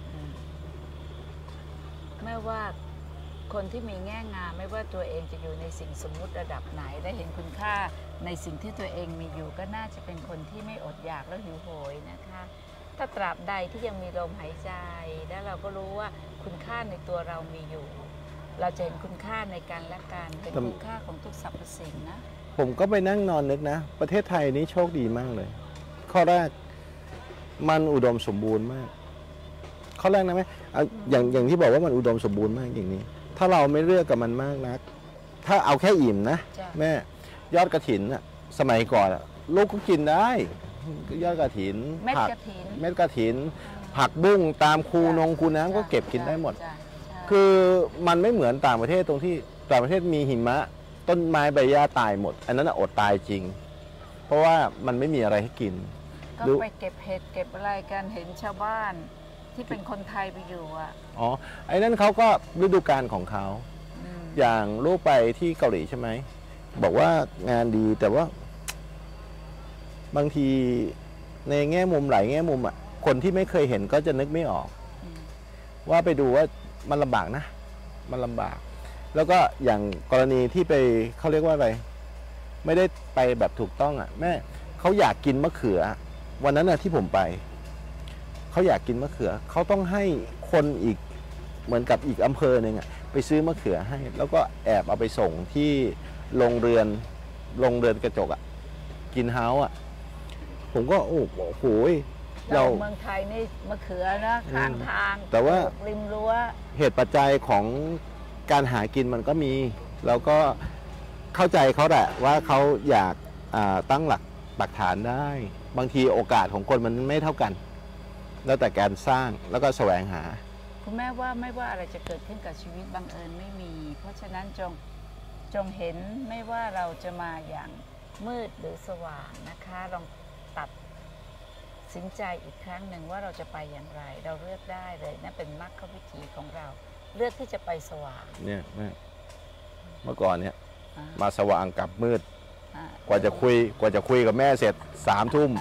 ไม่ว่าคนที่มีแง่งามไม่ว่าตัวเองจะอยู่ในสิ่งสมมุติระดับไหนและเห็นคุณค่าในสิ่งที่ตัวเองมีอยู่ก็น่าจะเป็นคนที่ไม่อดอยากและหิวโหยนะคะ ถ้าตราบใดที่ยังมีลมหายใจและเราก็รู้ว่าคุณค่าในตัวเรามีอยู่ เราจะเห็นคุณค่าในการและกันเป็นคุณค่าของทุกสรรพสิ่งนะผมก็ไปนั่งนอนนึกนะ ประเทศไทยนี้โชคดีมากเลย ข้อแรกมันอุดมสมบูรณ์มาก ข้อแรกนะไหมอย่างที่บอกว่ามันอุดมสมบูรณ์มากอย่างนี้ ถ้าเราไม่เลือกกับมันมากนัก ถ้าเอาแค่อิ่มนะแม่ยอดกระถินอะสมัยก่อนลูกก็กินได้ยอดกระถินเม็ดผักกระถินเม็ดกระถิน ผักบุ้งตามคูน้ำก็เก็บกินได้หมดใช่คือมันไม่เหมือนต่างประเทศตรงที่ต่างประเทศมีหิมะ ต้นไม้ใบหญ้าตายหมด อันนั้นอดตายจริง เพราะว่ามันไม่มีอะไรให้กินก็ไปเก็บเห็ดเก็บอะไรกันเห็นชาวบ้านที่เป็นคนไทยไปอยู่อ่ะอ๋อไอ้นั่นเขาก็ฤดูกาลของเขา อย่างลูกไปที่เกาหลีใช่ไหมบอกว่างานดีแต่ว่า บางทีในแง่มุมหลายแง่มุมอ่ะคนที่ไม่เคยเห็นก็จะนึกไม่ออก ว่าไปดูว่ามันลำบากนะมันลำบาก แล้วก็อย่างกรณีที่ไปเขาเรียกว่าอะไร ไม่ได้ไปแบบถูกต้องอ่ะแม่เขาอยากกินมะเขือ วันนั้นน่ะที่ผมไปเขาอยากกินมะเขือเขาต้องให้คนอีกเหมือนกับอีกอำเภอหนึ่งอ่ะไปซื้อมะเขือให้ แล้วก็แอบเอาไปส่งที่โรงเรือนกระจกอ่ะกินเฮาส์อ่ะผมก็โอ้โหเราเมืองไทยนี่มะเขือนะข้างทางแต่ว่าริมรั้วเหตุปัจจัยของการหากินมันก็มีเราก็เข้าใจเขาแหละว่าเขาอยากตั้งหลักปักฐานได้บางทีโอกาสของคนมันไม่เท่ากันแล้วแต่การสร้างแล้วก็แสวงหาคุณแม่ว่าไม่ว่าอะไรจะเกิดขึ้นกับชีวิตบังเอิญไม่มีเพราะฉะนั้นจงเห็นไม่ว่าเราจะมาอย่างมืดหรือสว่างนะคะลองตัดสินใจอีกครั้งหนึ่งว่าเราจะไปอย่างไรเราเลือกได้เลยนั่นเป็นมรรควิธีของเราเลือกที่จะไปสว่างเนี่ยเมื่อก่อนเนี่ยมาสว่างกับมืดกว่าจะคุยกับแม่เสร็จ3 ทุ่ม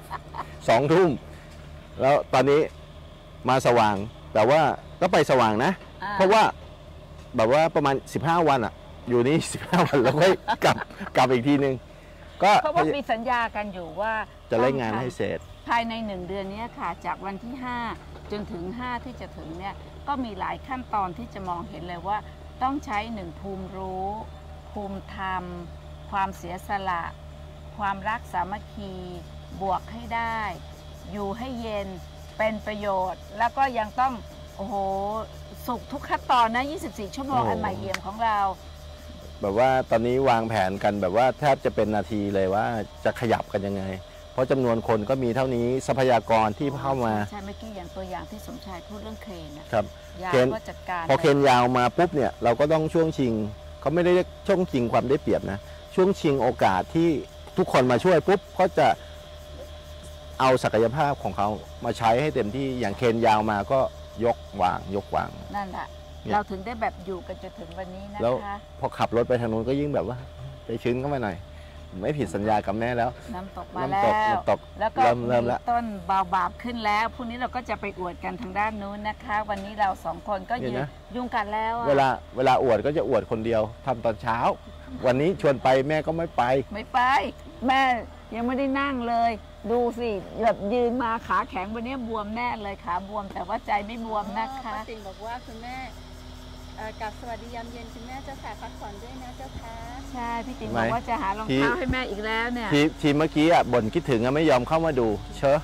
2 ทุ่มแล้วตอนนี้มาสว่างแต่ว่าก็ไปสว่างนะเพราะว่าแบบว่าประมาณ15 วันอ่ะอยู่นี่15 วันแล้วก็กลับอีกทีนึงก็เพราะว่ามีสัญญากันอยู่ว่าจะเร่งงานให้เสร็จภายใน1 เดือนนี้ค่ะจากวันที่5จนถึง5ที่จะถึงเนี่ยก็มีหลายขั้นตอนที่จะมองเห็นเลยว่าต้องใช้1ภูมิรู้ภูมิธรรมความเสียสละความรักสามัคคีบวกให้ได้อยู่ให้เย็นเป็นประโยชน์แล้วก็ยังต้องโอ้โหสุขทุกขั้นตอนนะ24 ชั่วโมงอันใหม่เอี่ยมของเราแบบว่าตอนนี้วางแผนกันแบบว่าแทบจะเป็นนาทีเลยว่าจะขยับกันยังไงเพราะจำนวนคนก็มีเท่านี้ทรัพยากรที่เข้ามาใช่เมื่อกี้อย่างตัวอย่างที่สมชายพูดเรื่องเครนนะครับยาวก็จัดการพอเครนยาวมาปุ๊บเนี่ยเราก็ต้องช่วงชิงเขาไม่ได้เรียกช่วงชิงความได้เปรียบนะช่วงชิงโอกาสที่ทุกคนมาช่วยปุ๊บก็จะเอาศักยภาพของเขามาใช้ให้เต็มที่อย่างเครนยาวมาก็ยกวางนั่นแหละเราถึงได้แบบอยู่กันจนถึงวันนี้นะคะแล้วพอขับรถไปทางนู้นก็ยิ่งแบบว่าใจชื้นเข้ามาหน่อยไม่ผิดสัญญากับแม่แล้วน้ำตกมาแล้วน้ำตกแล้วก็เริ่มแล้วต้นบาบาบขึ้นแล้วพรุ่งนี้เราก็จะไปอวดกันทางด้านนู้นนะคะ วันนี้เรา2 คนก็ยืนยุงกัดแล้วอะเวลาอวดก็จะอวดคนเดียวทำตอนเช้า วันนี้ชวนไปแม่ก็ไม่ไปไม่ไป แม่ยังไม่ได้นั่งเลย ดูสิแบบยืนมาขาแข็งวันนี้บวมแน่เลยขาบวมแต่ว่าใจไม่บวมนะคะป้าติ๋งบอกว่าคุณแม่กับสวัสดียามเย็นคุณแม่จะแผ่พักผ่อนด้วยนะเจ้าค่ะใช่พี่ติ๋งไม่บอกว่าจะหารองเท้าให้แม่อีกแล้วเนี่ยทีเมื่อกี้อ่ะบ่นคิดถึงไม่ยอมเข้ามาดูเชอะ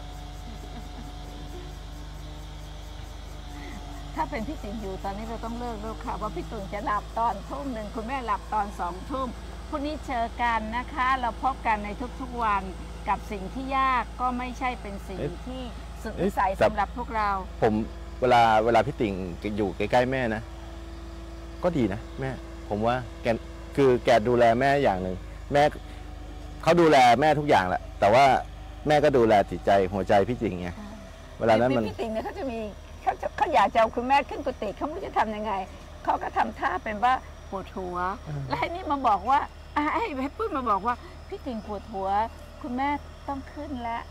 ถ้าเป็นพี่ติ๋งอยู่ตอนนี้เราต้องเลิกแล้วค่ะว่าพี่ตุ๋งจะหลับตอนทุ่มหนึ่งคุณแม่หลับตอน2 ทุ่มพรุ่งนี้เจอกันนะคะ เราพบกันในทุกๆวันกับสิ่งที่ยากก็ไม่ใช่เป็นสิ่งที่สุดวิสัยสำหรับพวกเราผมเวลาพี่ติ่งอยู่ใกล้ๆแม่นะ ก็ดีนะแม่ ผมว่าแกดูแลแม่อย่างหนึ่งแม่เขาดูแลแม่ทุกอย่างแหละแต่ว่าแม่ก็ดูแลจิตใจหัวใจพี่ติ่งไงเวลานั้นมันพี่ติ๋งเนี่ยเขาจะมีเขาอยากจะเอาคุณแม่ขึ้นกุฏิเขาไม่รู้จะทำยังไงเขาก็ทำท่าเป็นว่าปวดหัวแล้วให้นี่มาบอกว่าให้ปุ้ยมาบอกว่าพี่ติ๋งปวดหัวคุณแม่ต้องขึ้นแล้ว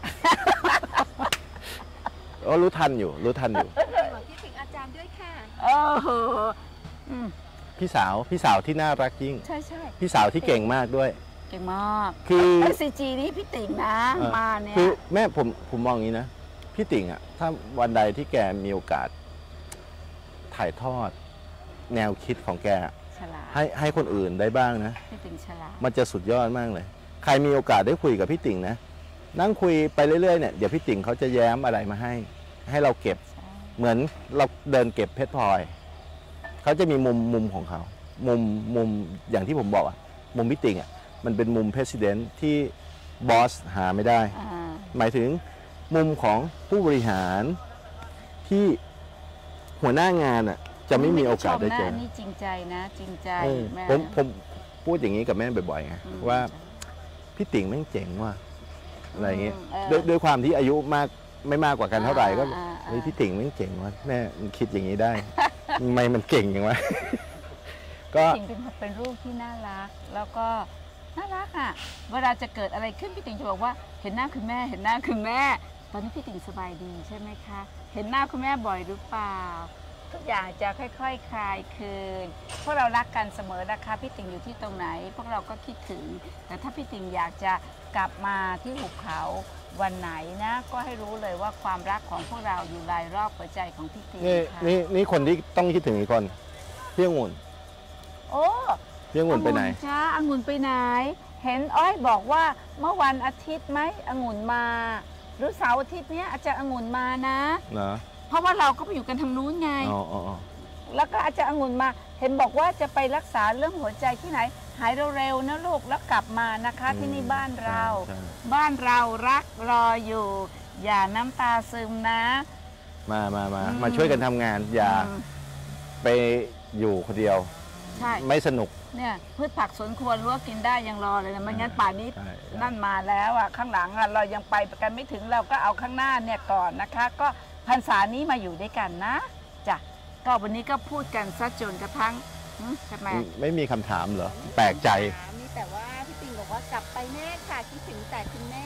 รู้ทันอยู่บอกที่ถึงอาจารย์ด้วยค่ะโอ้โหพี่สาวที่น่ารักยิ่งใช่ใช่พี่สาวที่เก่งมากด้วยเก่งมากคือ SCG นี่พี่ติ๋งนะมาเนี่ยคือแม่ผมมองอย่างนี้นะพี่ติ่งอ่ะถ้าวันใดที่แกมีโอกาสถ่ายทอดแนวคิดของแกฉลาดให้คนอื่นได้บ้างนะพี่ติ๋งฉลาดมันจะสุดยอดมากเลย ใครมีโอกาสได้คุยกับพี่ติ่งนะนั่งคุยไปเรื่อยๆเนี่ยเดี๋ยวพี่ติ่งเขาจะแย้มอะไรมาให้เราเก็บใช่เหมือนเราเดินเก็บเพชรพลอยเขาจะมีมุมของเขามุมอย่างที่ผมบอกอะมุมพี่ติ่งอะมันเป็นมุม President ที่บอสหาไม่ได้ หมายถึงมุมของผู้บริหารที่หัวหน้างานอะจะไม่มีโอกาสได้เจอนี่จริงใจนะจริงใจแม่ผมพูดอย่างนี้กับแม่บ่อยๆไงว่าพี่ติ่งแม่งเจ๋งว่ะอะไรอย่างเงี้ยด้วยความที่อายุไม่มากกว่ากันเท่าไหร่ก็เฮ้ยพี่ติ่งแม่งเจ๋งว่ะแม่คิดอย่างนี้ได้ทำไมมันเก่งอย่างวะก็พี่ติ๋งเป็นลูกที่น่ารักแล้วก็น่ารักอ่ะเวลาจะเกิดอะไรขึ้นพี่ติ๋งจะบอกว่าเห็นหน้าคุณแม่เห็นหน้าคุณแม่ตอนนี้พี่ติ๋งสบายดีใช่ไหมคะเห็นหน้าคุณแม่บ่อยหรือเปล่าทุกอย่างจะค่อยๆคลายคืนพวกเรารักกันเสมอนะคะพี่ติ๋งอยู่ที่ตรงไหนพวกเราก็คิดถึงแต่ถ้าพี่ติ๋งอยากจะกลับมาที่หุบเขาวันไหนนะก็ให้รู้เลยว่าความรักของพวกเราอยู่รายรอบหัวใจของพี่ติ๋งค่ะนี่คนที่ต้องคิดถึงอีกคนพี่องุ่นโอ้พี่องุ่นไปไหนจ้าองุ่นไปไหนเห็นอ้อยบอกว่าเมื่อวันอาทิตย์ไหมองุ่นมาหรือเสาร์อาทิตย์เนี้ยอาจารย์องุ่นมานะเนาะเพราะว่าเราก็ไปอยู่กันทางนู้นไงอ๋อแล้วก็อาจารย์องุ่นมา เห็นบอกว่าจะไปรักษาเรื่องหัวใจที่ไหน หายเร็วๆนะลูกแล้วกลับมานะคะที่นี่บ้านเราใช่บ้านเรารักรออยู่ อย่าน้ำตาซึมนะมาช่วยกันทำงาน อย่าอืมไปอยู่คนเดียวใช่ไม่สนุกเนี่ยพืชผักสวนครัวรั้วกินได้ยังรอเลยนะไม่งั้นป่านนี้ใช่นั่นมาแล้วอ่ะข้างหลังอ่ะเรายังไปกันไม่ถึงเราก็เอาข้างหน้าเนี่ยก่อนนะคะ ก็พรรษานี้มาอยู่ด้วยกันนะจ้ะก็วันนี้ก็พูดกันซะจนกระทั่งทำไมไม่มีคำถามเหรอ แปลกใจมีแต่ว่าพี่ติ๋งบอกว่ากลับไปแน่ค่ะคิดถึงแต่คุณแม่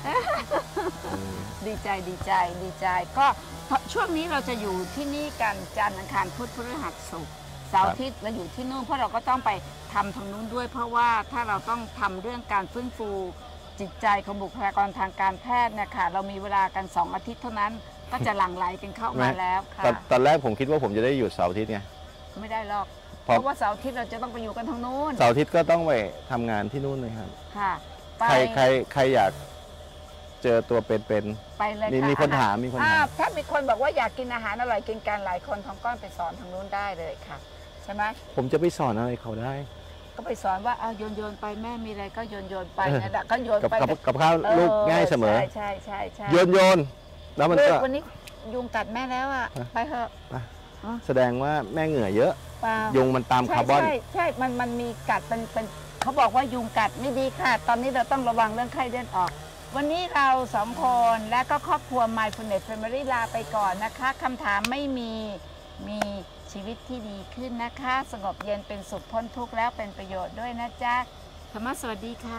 ดีใจก็ช่วงนี้เราจะอยู่ที่นี่กันจันทร์อังคารพุธพฤหัสศุกร์เสาร์อาทิตย์เราอยู่ที่นู่นเพราะเราก็ต้องไปทำทางนู้นด้วย เพราะว่าถ้าเราต้องทำเรื่องการฟื้นฟูจิตใจของบุคลากรทางการแพทย์เนี่ยค่ะเรามีเวลากัน2 อาทิตย์เท่านั้นก็จะหลั่งไหลกันเข้ามาแล้วค่ะตอนแรกผมคิดว่าผมจะได้หยุดเสาร์อาทิตย์ไงไม่ได้หรอกเพเพราะราะว่าเสาร์อาทิตย์เราจะต้องไปอยู่กันทางนู้นเสาร์อาทิตย์ก็ต้องไปทำงานที่นู่นเลยครับค่ะไปใครอยากเจอตัวเป็นไปเลยมีค่ะมีคนถามมีคนถามถ้ามีคนบอกว่าอยากกินอาหารอร่อยกินกันหลายคนทองก้อนไปสอนทางนู้นได้เลยค่ะใช่ไหมผมจะไปสอนอะไรเขาได้ก็ไปสอนว่าเอาโยนไปแม่มีอะไรก็โยนไปนั่นแหละก็โยนกับไปกับข้าวลูกง่ายเสมอใช่โยนแล้วมันลูก็กวันนี้ยุงกัดแม่แล้วอ่ะไปเถอะแสดงว่าแม่เหงื่อเยอะเปล่ายุงมันตามคาร์บอนใช่มันมีกัดเป็นเขาบอกว่ายุงกัดไม่ดีค่ะ ตอนนี้เราต้องระวังเรื่องไข้เลือดออก วันนี้เรา2 คนและก็ครอบครัว Mindfulness Family ลาไปก่อนนะคะคำถามไม่มีชีวิตที่ดีขึ้นนะคะ สงบเย็นเป็นสุขพ้นทุกข์แล้วเป็นประโยชน์ด้วยนะจ๊ะธรรมะสวัสดีค่ะ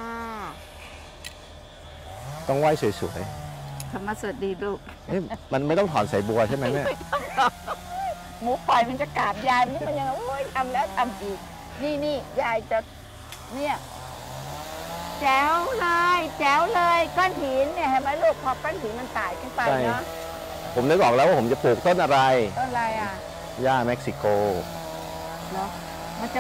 ต้องไหว้สวยธรรมะสวัสดีลูกๆเอ๊ะมันไม่ต้องถอนสายบัวใช่ไหมแม่หมูปล่อยมันจะกราบยายนี่มันยังโอ้ยทำแล้วทำอีกนี่ยายจะเนี่ยแจ๋วเลยก้อนหินเนี่ยเห็นไหมลูกพอก้อนหินมันไต่ขึ้นไปใช่เนาะผมนึกออกแล้วว่าผมจะปลูกต้นอะไรต้นอะไรอ่ะหญ้าเม็กซิโกเนาะ